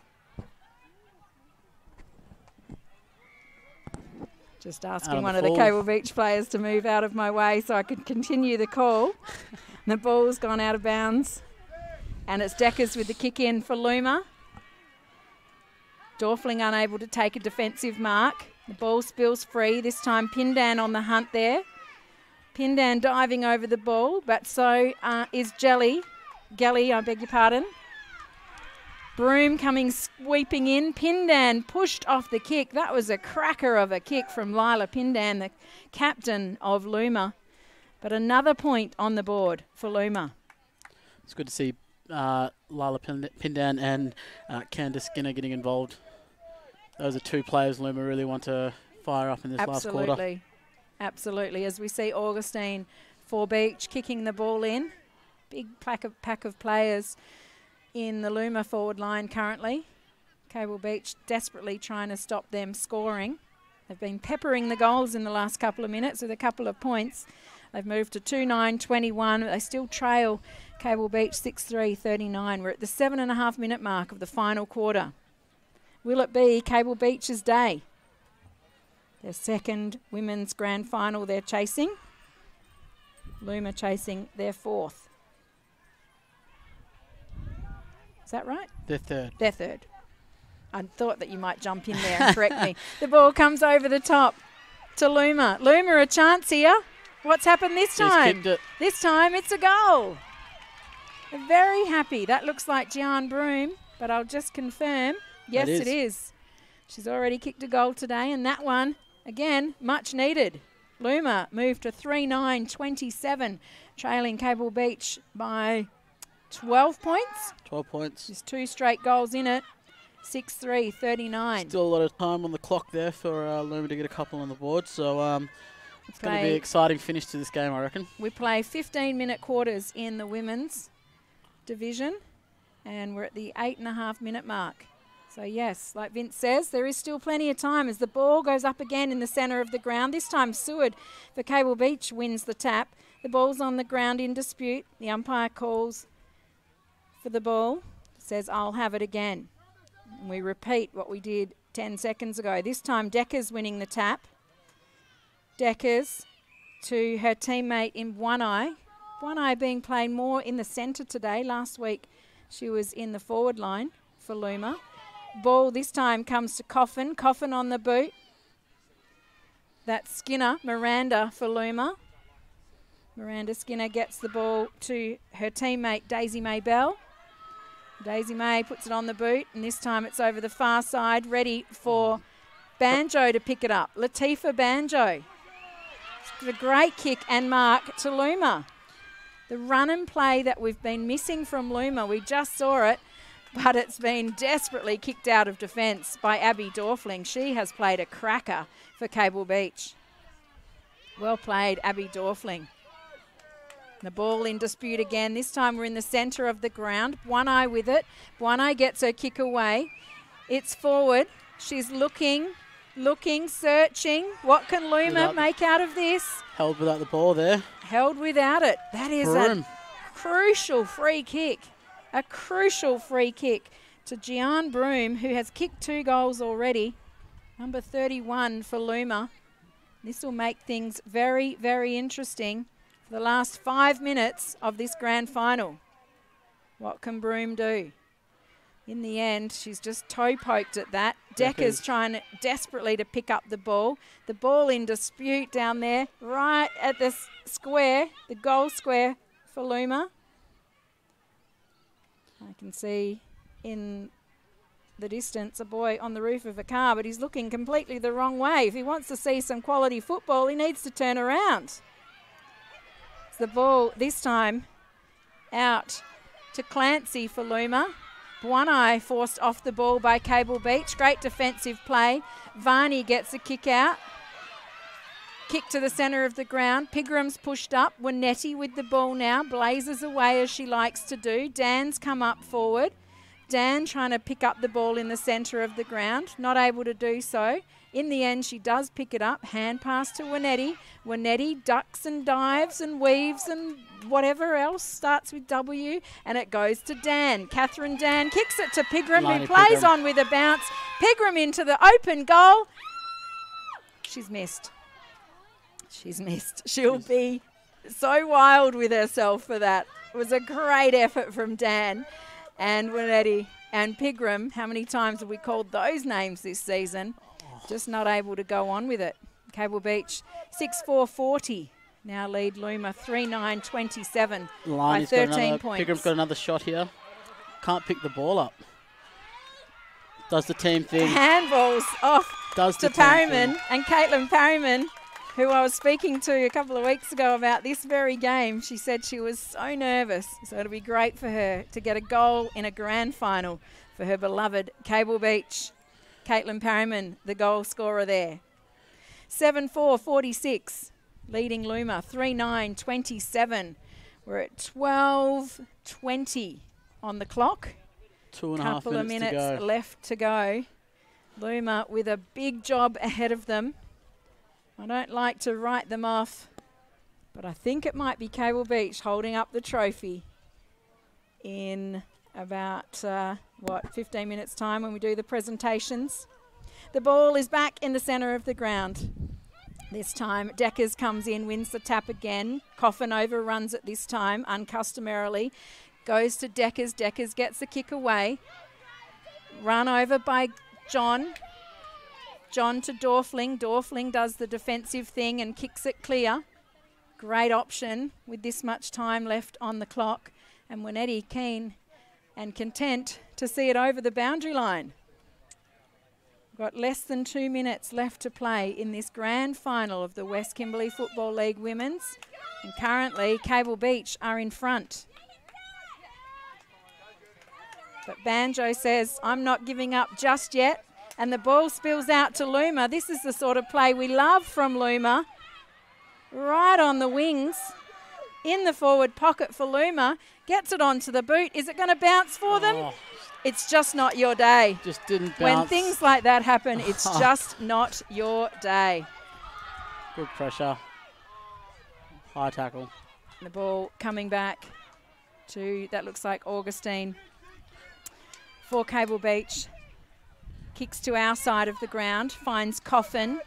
Just asking one of the Cable Beach players to move out of my way so I could continue the call. The ball's gone out of bounds. And it's Deckers with the kick in for Looma. Dorfling unable to take a defensive mark. The ball spills free. This time Pindan on the hunt there. Pindan diving over the ball, but so is Gelly, I beg your pardon. Broom coming sweeping in. Pindan pushed off the kick. That was a cracker of a kick from Lila Pindan, the captain of Looma. But another point on the board for Looma. It's good to see Lila Pindan and Candice Skinner getting involved. Those are two players Looma really want to fire up in this last quarter. Absolutely. As we see Augustine for Beach kicking the ball in. Big pack of players in the Looma forward line currently. Cable Beach desperately trying to stop them scoring. They've been peppering the goals in the last couple of minutes with a couple of points. They've moved to 2-9-21. They still trail Cable Beach 6-3-39. We're at the 7.5 minute mark of the final quarter. Will it be Cable Beach's day? Their second women's grand final they're chasing. Looma chasing their fourth. Is that right? They're third. They're third. I thought that you might jump in there and correct me. The ball comes over the top to Looma. Looma a chance here. What's happened this time? Kicked it. This time it's a goal. They're very happy. That looks like Gian Broom, but I'll just confirm. Yes, it is. She's already kicked a goal today, and that one, again, much needed. Looma moved to 3-9-27, trailing Cable Beach by 12 points. 12 points. Just 2 straight goals in it. 6-3-39. Still a lot of time on the clock there for Looma to get a couple on the board. So it's going to be an exciting finish to this game, I reckon. We play 15-minute quarters in the women's division, and we're at the 8.5-minute mark. So, yes, like Vince says, there is still plenty of time as the ball goes up again in the centre of the ground. This time Seward for Cable Beach wins the tap. The ball's on the ground in dispute. The umpire calls for the ball, says, I'll have it again. And we repeat what we did 10 seconds ago. This time Decker's winning the tap. Decker's to her teammate in One Eye. One Eye being played more in the centre today. Last week she was in the forward line for Looma. Ball this time comes to Coffin. Coffin on the boot. That's Skinner. Miranda for Looma. Miranda Skinner gets the ball to her teammate Daisy May Bell. Daisy May puts it on the boot, and this time it's over the far side, ready for Banjo to pick it up. Latifa Banjo. It's a great kick and mark to Looma. The run and play that we've been missing from Looma, we just saw it, but it's been desperately kicked out of defence by Abby Dorfling. She has played a cracker for Cable Beach. Well played, Abby Dorfling. The ball in dispute again. This time we're in the centre of the ground. One Eye with it. One Eye gets her kick away. It's forward. She's looking, searching. What can Looma make out of this? Held without the ball there. Held without it. That is a crucial free kick. A crucial free kick to Gian Broom, who has kicked 2 goals already. Number 31 for Looma. This will make things very, very interesting. The last 5 minutes of this grand final. What can Broom do? In the end, she's just toe poked at that. Decker's trying desperately to pick up the ball. The ball in dispute down there, right at the square, the goal square for Looma. I can see in the distance a boy on the roof of a car, but he's looking completely the wrong way. If he wants to see some quality football, he needs to turn around. The ball this time out to Clancy for Looma. One Eye forced off the ball by Cable Beach. Great defensive play. Varney gets a kick out. Kick to the centre of the ground. Pigram's pushed up. Winetti with the ball now. Blazes away as she likes to do. Dan's come up forward. Dan trying to pick up the ball in the centre of the ground. Not able to do so. In the end, she does pick it up. Hand pass to Winetti. Winetti ducks and dives and weaves and whatever else starts with W, and it goes to Dan. Catherine Dan kicks it to Pigram, who plays on with a bounce. Pigram into the open goal. She's missed. She's missed. She'll be so wild with herself for that. It was a great effort from Dan and Winetti and Pigram. How many times have we called those names this season? Just not able to go on with it. Cable Beach 6-4-40. Now lead Looma 3-9-27 by 13 points. Pigram's got another shot here. Can't pick the ball up. Does the team thing. Handballs off to Parryman and Caitlin Parryman, who I was speaking to a couple of weeks ago about this very game. She said she was so nervous. So it'll be great for her to get a goal in a grand final for her beloved Cable Beach. Caitlin Parryman, the goal scorer there. 7-4-46, leading Looma 3-9-27. We're at 12:20 on the clock. 2.5 couple of minutes left to go. Looma with a big job ahead of them. I don't like to write them off, but I think it might be Cable Beach holding up the trophy in about, 15 minutes time when we do the presentations. The ball is back in the centre of the ground. This time, Deckers comes in, wins the tap again. Coffin overruns it this time, uncustomarily. Goes to Deckers. Deckers gets the kick away. Run over by John. John to Dorfling. Dorfling does the defensive thing and kicks it clear. Great option with this much time left on the clock. And Winetti keen and content to see it over the boundary line. Got less than 2 minutes left to play in this grand final of the West Kimberley Football League Women's. And currently, Cable Beach are in front. But Banjo says, I'm not giving up just yet. And the ball spills out to Looma. This is the sort of play we love from Looma. Right on the wings. In the forward pocket for Looma. Gets it onto the boot. Is it going to bounce for them? Oh. It's just not your day. Just didn't bounce. When things like that happen, it's just not your day. Good pressure. High tackle. The ball coming back to, that looks like Augustine for Cable Beach. Kicks to our side of the ground, finds Coffin.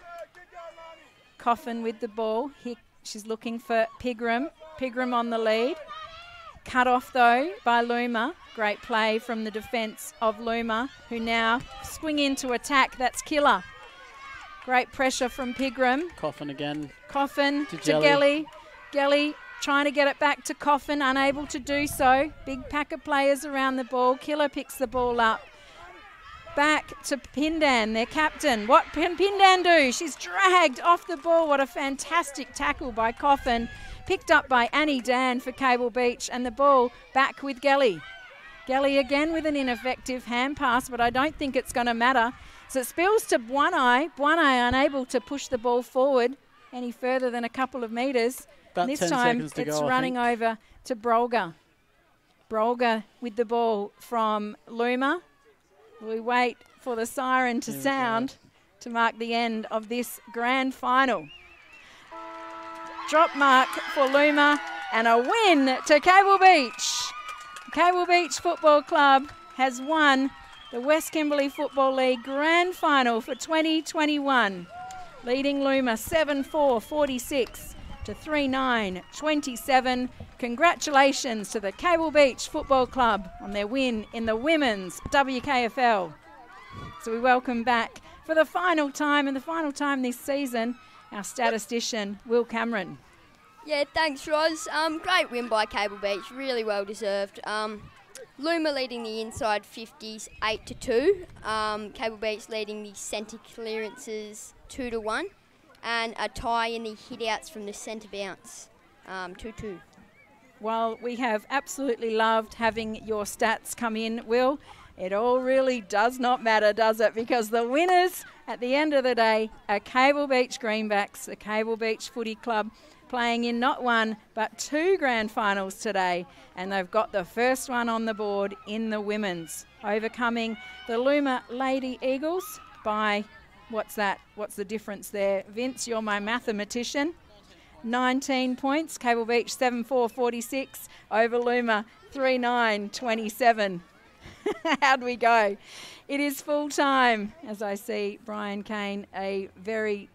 Coffin with the ball. She's looking for Pigram. Pigram on the lead. Cut off though by Looma. Great play from the defence of Looma, who now swing into attack. That's Killer. Great pressure from Pigram. Coffin again. Coffin to Gelly. Gelly trying to get it back to Coffin, unable to do so. Big pack of players around the ball. Killer picks the ball up. Back to Pindan, their captain. What can Pindan do? She's dragged off the ball. What a fantastic tackle by Coffin. Picked up by Annie Dan for Cable Beach, and the ball back with Gelly. Gelly again with an ineffective hand pass, but I don't think it's going to matter. So it spills to Buonai. Buonai unable to push the ball forward any further than a couple of metres. About this 10 time seconds to it's go, running over to Brolga. Brolga with the ball from Looma. We wait for the siren to sound to mark the end of this grand final. Drop mark for Looma and a win to Cable Beach. Cable Beach Football Club has won the West Kimberley Football League Grand Final for 2021, leading Looma 7-4-46 to 3-9-27. Congratulations to the Cable Beach Football Club on their win in the Women's WKFL. So we welcome back for the final time, and the final time this season, our statistician, Will Cameron. Yeah, thanks, Roz. Great win by Cable Beach, really well deserved. Looma leading the inside 50s 8-2. Cable Beach leading the centre clearances 2-1, and a tie in the hit-outs from the centre bounce 2-2. Well, we have absolutely loved having your stats come in, Will. It all really does not matter, does it? Because the winners at the end of the day are Cable Beach Greenbacks, the Cable Beach Footy Club, playing in not one but two grand finals today, and they've got the first one on the board in the women's, overcoming the Looma Lady Eagles by, what's that? What's the difference there? Vince, you're my mathematician. 19 points. Cable Beach 7-4-46 over Looma 3-9-27. How'd we go? It is full time, as I see Brian Kane, a very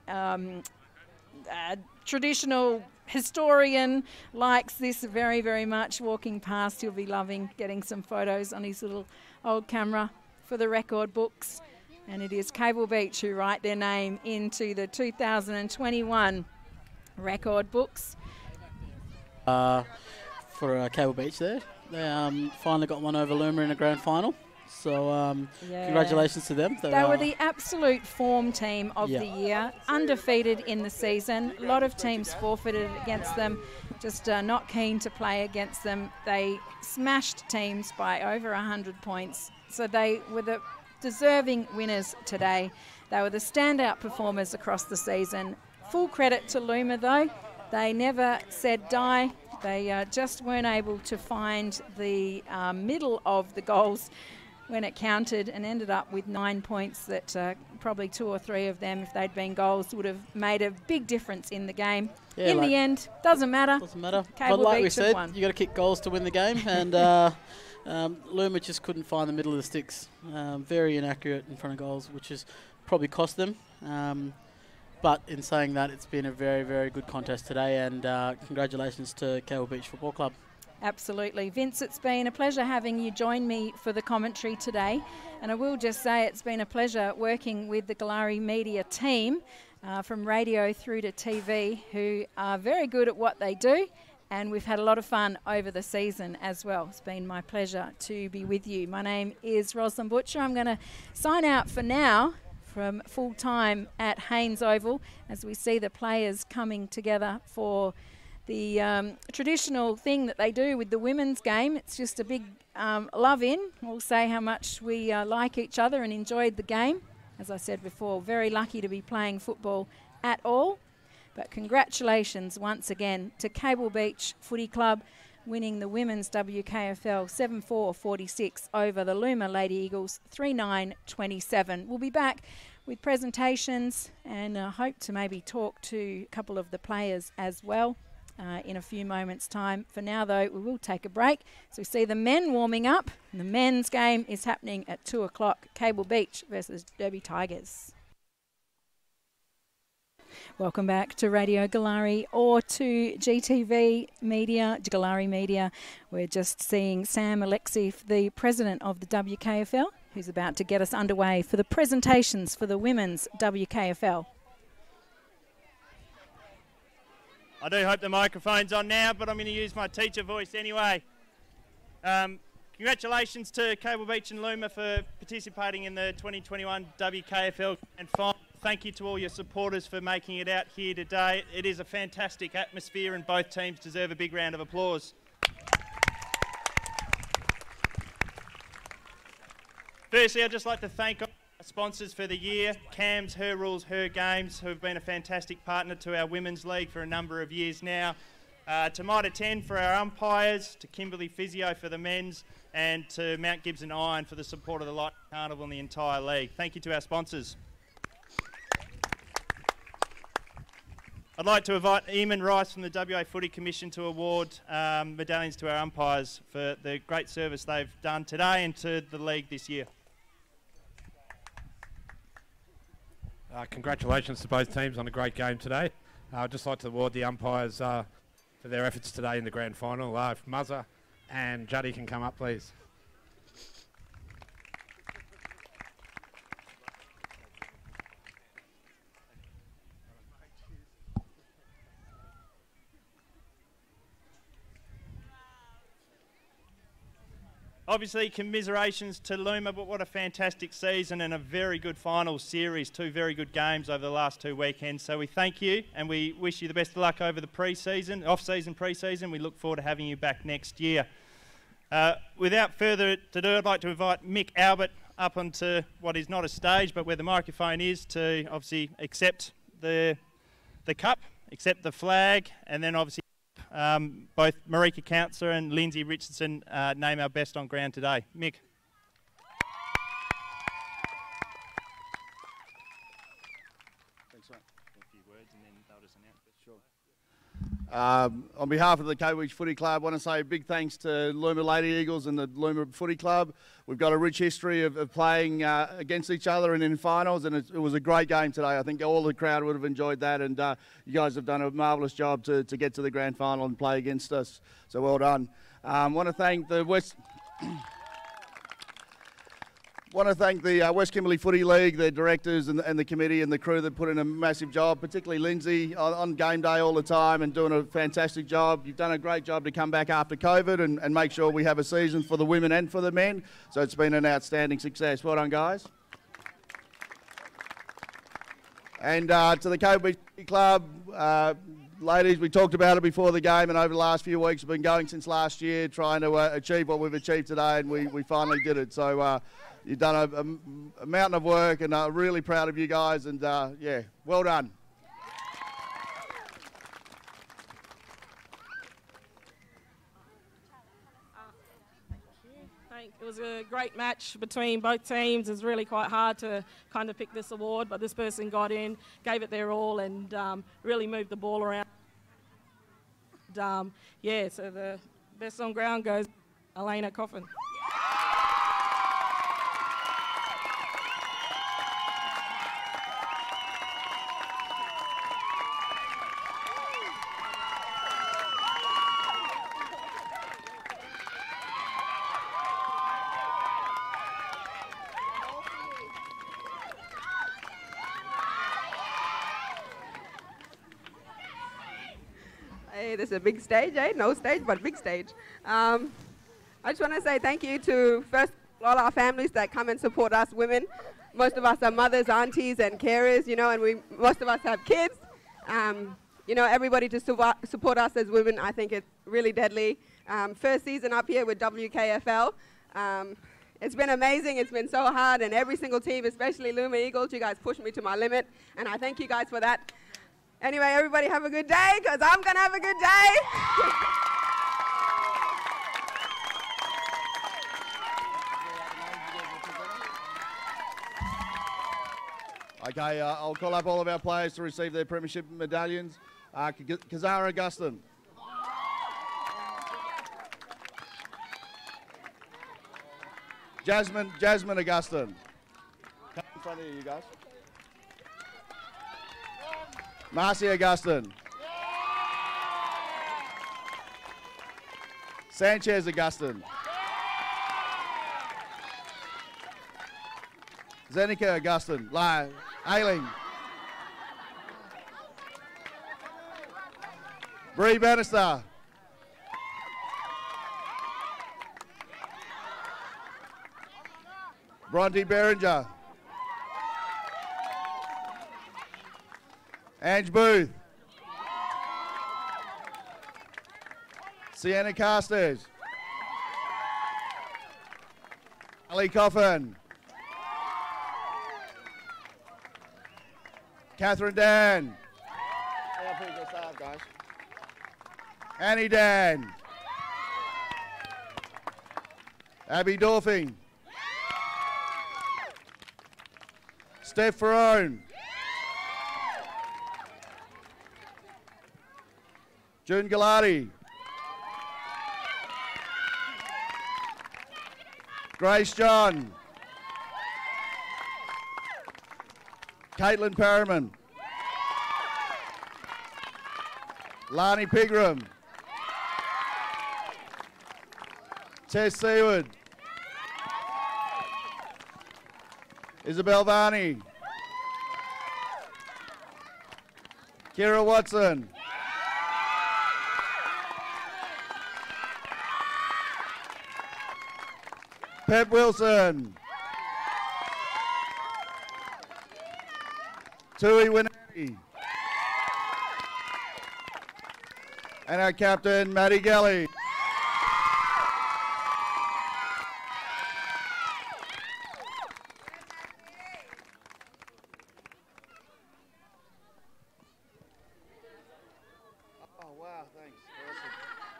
traditional historian, likes this very, very much. Walking past, he'll be loving getting some photos on his little old camera for the record books. And it is Cable Beach who write their name into the 2021 record books. For Cable Beach there. They finally got one over Looma in a grand final. So congratulations to them. They were the absolute form team of the year, undefeated in the season. A lot of teams forfeited against them, just not keen to play against them. They smashed teams by over 100 points. So they were the deserving winners today. They were the standout performers across the season. Full credit to Looma though. They never said die. They just weren't able to find the middle of the goals when it counted, and ended up with 9 points that probably 2 or 3 of them, if they'd been goals, would have made a big difference in the game. Yeah, in the end, doesn't matter. Doesn't matter. Cable but like Beach we said, won. you got to kick goals to win the game, and Looma just couldn't find the middle of the sticks. Very inaccurate in front of goals, which has probably cost them. But in saying that, it's been a very, very good contest today, and congratulations to Cable Beach Football Club. Absolutely. Vince, it's been a pleasure having you join me for the commentary today. And I will just say it's been a pleasure working with the Galari Media team from radio through to TV, who are very good at what they do. And we've had a lot of fun over the season as well. It's been my pleasure to be with you. My name is Rosalind Butcher. I'm going to sign out for now. from full time at Haynes Oval as we see the players coming together for the traditional thing that they do with the women's game. It's just a big love in. We'll say how much we like each other and enjoyed the game. As I said before, very lucky to be playing football at all. But congratulations once again to Cable Beach Footy Club, winning the women's WKFL 7-4-46 over the Looma Lady Eagles 3-9-27. We'll be back with presentations and hope to maybe talk to a couple of the players as well in a few moments' time. For now, though, we will take a break. So we see the men warming up. And the men's game is happening at 2 o'clock. Cable Beach versus Derby Tigers. Welcome back to Radio Galari or to GTV Media, Galari Media. We're just seeing Sam Alexieff, the president of the WKFL, who's about to get us underway for the presentations for the women's WKFL. I do hope the microphone's on now, but I'm going to use my teacher voice anyway. Congratulations to Cable Beach and Looma for participating in the 2021 WKFL and final. Thank you to all your supporters for making it out here today. It is a fantastic atmosphere and both teams deserve a big round of applause. Firstly, I'd just like to thank our sponsors for the year, CAMS, Her Rules, Her Games, who have been a fantastic partner to our Women's League for a number of years now. To Mitre 10 for our umpires, to Kimberley Physio for the men's, and to Mount Gibson Iron for the support of the Light Carnival and the entire league. Thank you to our sponsors. I'd like to invite Eamon Rice from the WA Footy Commission to award medallions to our umpires for the great service they've done today and to the league this year. Congratulations to both teams on a great game today. I'd just like to award the umpires for their efforts today in the grand final. If Muzza and Juddy can come up, please. Obviously, commiserations to Looma, but what a fantastic season and a very good final series. 2 very good games over the last 2 weekends. So we thank you and we wish you the best of luck over the pre-season, off-season, pre-season. We look forward to having you back next year. Without further ado, I'd like to invite Mick Albert up onto what is not a stage, but where the microphone is, to obviously accept the cup, accept the flag, and then obviously both Marika Counsellor and Lindsay Richardson name our best on ground today. Mick. Thanks, mate. A few words and then they'll just announce it. Sure. On behalf of the Cable Beach Footy Club, I want to say a big thanks to Looma Lady Eagles and the Looma Footy Club. We've got a rich history of playing against each other and in finals, and it was a great game today. I think all the crowd would have enjoyed that, and you guys have done a marvellous job to get to the grand final and play against us. So well done. Want to thank the West Kimberley Footy League, their directors and the committee and the crew that put in a massive job, particularly Lindsay on game day all the time and doing a fantastic job. You've done a great job to come back after COVID and make sure we have a season for the women and for the men. So it's been an outstanding success. Well done, guys. And to the Cable Beach Footy Club, ladies, we talked about it before the game and over the last few weeks. We've been going since last year trying to achieve what we've achieved today, and we finally did it. So you've done a mountain of work, and really proud of you guys, and yeah, well done. It was a great match between both teams. It was really quite hard to kind of pick this award, but this person got in, gave it their all, and really moved the ball around. Yeah, so the best on ground goes Elena Coffin. Hey, this is a big stage, eh? No stage, but big stage. I just want to say thank you to first all our families that come and support us women. most of us are mothers, aunties, and carers, you know, and most of us have kids. You know, everybody to support us as women, I think it's really deadly. First season up here with WKFL. It's been amazing. It's been so hard, and every single team, especially Looma Eagles, you guys pushed me to my limit, and I thank you guys for that. Anyway, everybody have a good day, because I'm going to have a good day. Okay, I'll call up all of our players to receive their premiership medallions. Kazara Augustin. Jasmine Augustin. Come in front of you guys. Marcy Augustin. Sanchez Augustin. Zenica Augustin. Ailing. Bree Bannister. Bronte Berenger. Ange Booth. Sienna Carstairs. Ali Coffin. Catherine Dan. Annie Dan. Abby Dorfing. Steph Ferrone. June Galati. Grace John. Caitlin Perriman. Lani Pigram. Tess Seward. Isabel Varney. Kira Watson. Pep Wilson. Tui Winneri. And our captain, Maddie Gelly. Oh, wow, thanks. Awesome.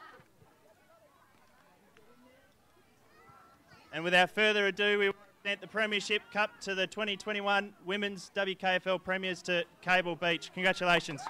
And without further ado, we present the Premiership Cup to the 2021 Women's WKFL Premiers to Cable Beach. Congratulations.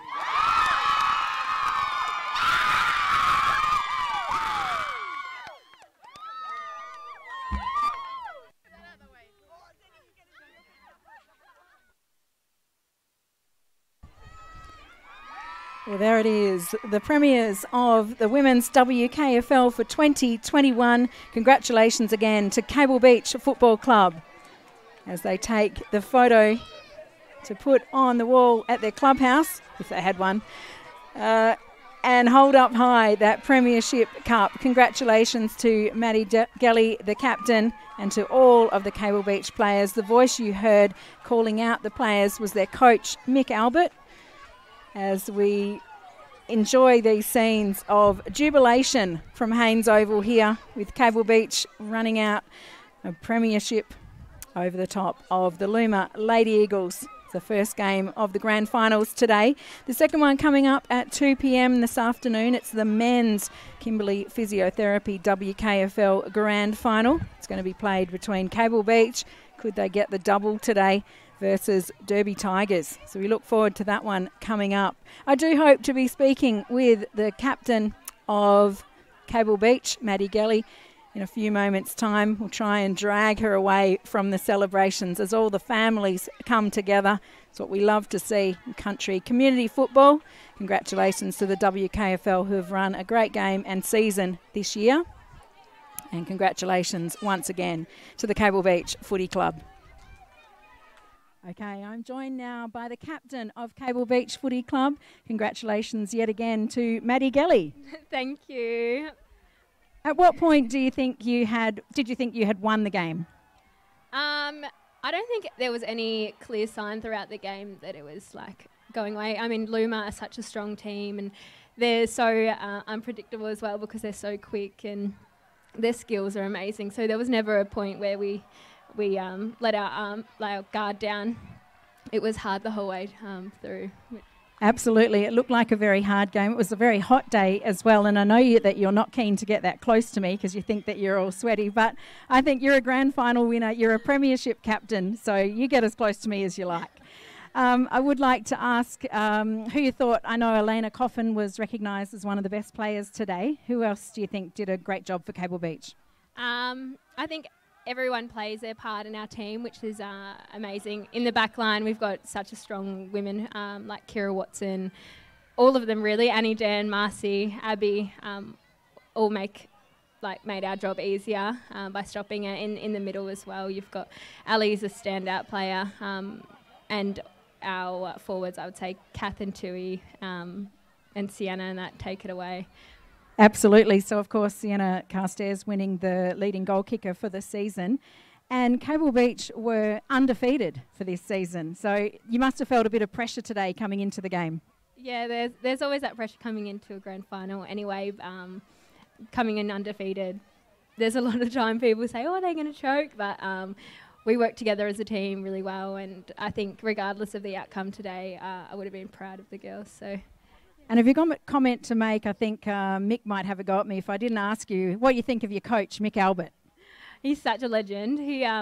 Well, there it is, the premiers of the Women's WKFL for 2021. Congratulations again to Cable Beach Football Club as they take the photo to put on the wall at their clubhouse, if they had one, and hold up high that Premiership Cup. Congratulations to Maddie Gelly, the captain, and to all of the Cable Beach players. The voice you heard calling out the players was their coach, Mick Albert, as we enjoy these scenes of jubilation from Haynes Oval here with Cable Beach running out a premiership over the top of the Looma Lady Eagles. It's the first game of the grand finals today. The second one coming up at 2 p.m. this afternoon. It's the men's Kimberley Physiotherapy WKFL grand final. It's going to be played between Cable Beach. Could they get the double today? Versus Derby Tigers. So we look forward to that one coming up. I do hope to be speaking with the captain of Cable Beach, Maddie Gelly, in a few moments' time. We'll try and drag her away from the celebrations as all the families come together. It's what we love to see in country community football. Congratulations to the WKFL who have run a great game and season this year. And congratulations once again to the Cable Beach Footy Club. Okay, I'm joined now by the captain of Cable Beach Footy Club. Congratulations yet again to Maddie Gelly. Thank you. At what point did you think you had won the game? I don't think there was any clear sign throughout the game that it was like going away. I mean, Looma are such a strong team, and they're so unpredictable as well because they're so quick and their skills are amazing. So there was never a point where we let our guard down. It was hard the whole way through. Absolutely. It looked like a very hard game. It was a very hot day as well, and I know that you're not keen to get that close to me because you think that you're all sweaty, but I think you're a grand final winner. You're a premiership captain, so you get as close to me as you like. I would like to ask who you thought. I know Elena Coffin was recognised as one of the best players today. Who else do you think did a great job for Cable Beach? I think everyone plays their part in our team, which is amazing. In the back line, we've got such a strong women like Kira Watson, all of them really, Annie, Dan, Marcy, Abby, all made our job easier by stopping it. In the middle as well, you've got Ali's a standout player, and our forwards, I would say Kath and Tui and Sienna, and that take it away. Absolutely. So, of course, Sienna Carstairs winning the leading goal kicker for the season. And Cable Beach were undefeated for this season. So you must have felt a bit of pressure today coming into the game. Yeah, there's always that pressure coming into a grand final anyway, coming in undefeated. There's a lot of time people say, oh, they're going to choke, but we worked together as a team really well, and I think regardless of the outcome today, I would have been proud of the girls. So. And if you've got a comment to make, I think Mick might have a go at me if I didn't ask you what you think of your coach, Mick Albert. He's such a legend.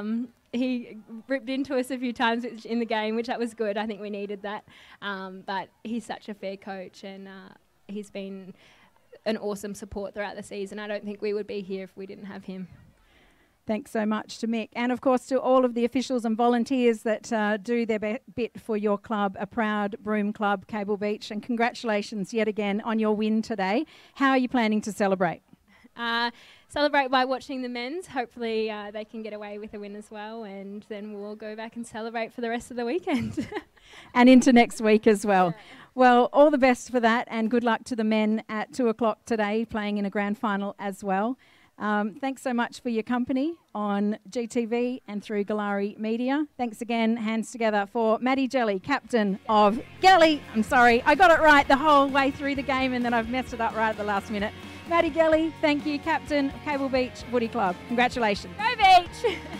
He ripped into us a few times in the game, which that was good. I think we needed that. But he's such a fair coach, and he's been an awesome support throughout the season. I don't think we would be here if we didn't have him. Thanks so much to Mick. And, of course, to all of the officials and volunteers that do their bit for your club, a proud Broome club, Cable Beach. And congratulations yet again on your win today. How are you planning to celebrate? Celebrate by watching the men's. Hopefully they can get away with a win as well, and then we'll go back and celebrate for the rest of the weekend. And into next week as well. Yeah. Well, all the best for that, and good luck to the men at 2 o'clock today, playing in a grand final as well. Thanks so much for your company on GTV and through Galari Media. Thanks again, hands together for Maddie Jelly, captain of Gelly. I'm sorry, I got it right the whole way through the game and then I've messed it up right at the last minute. Maddie Gelly, thank you, captain of Cable Beach Footy Club. Congratulations. Go Beach!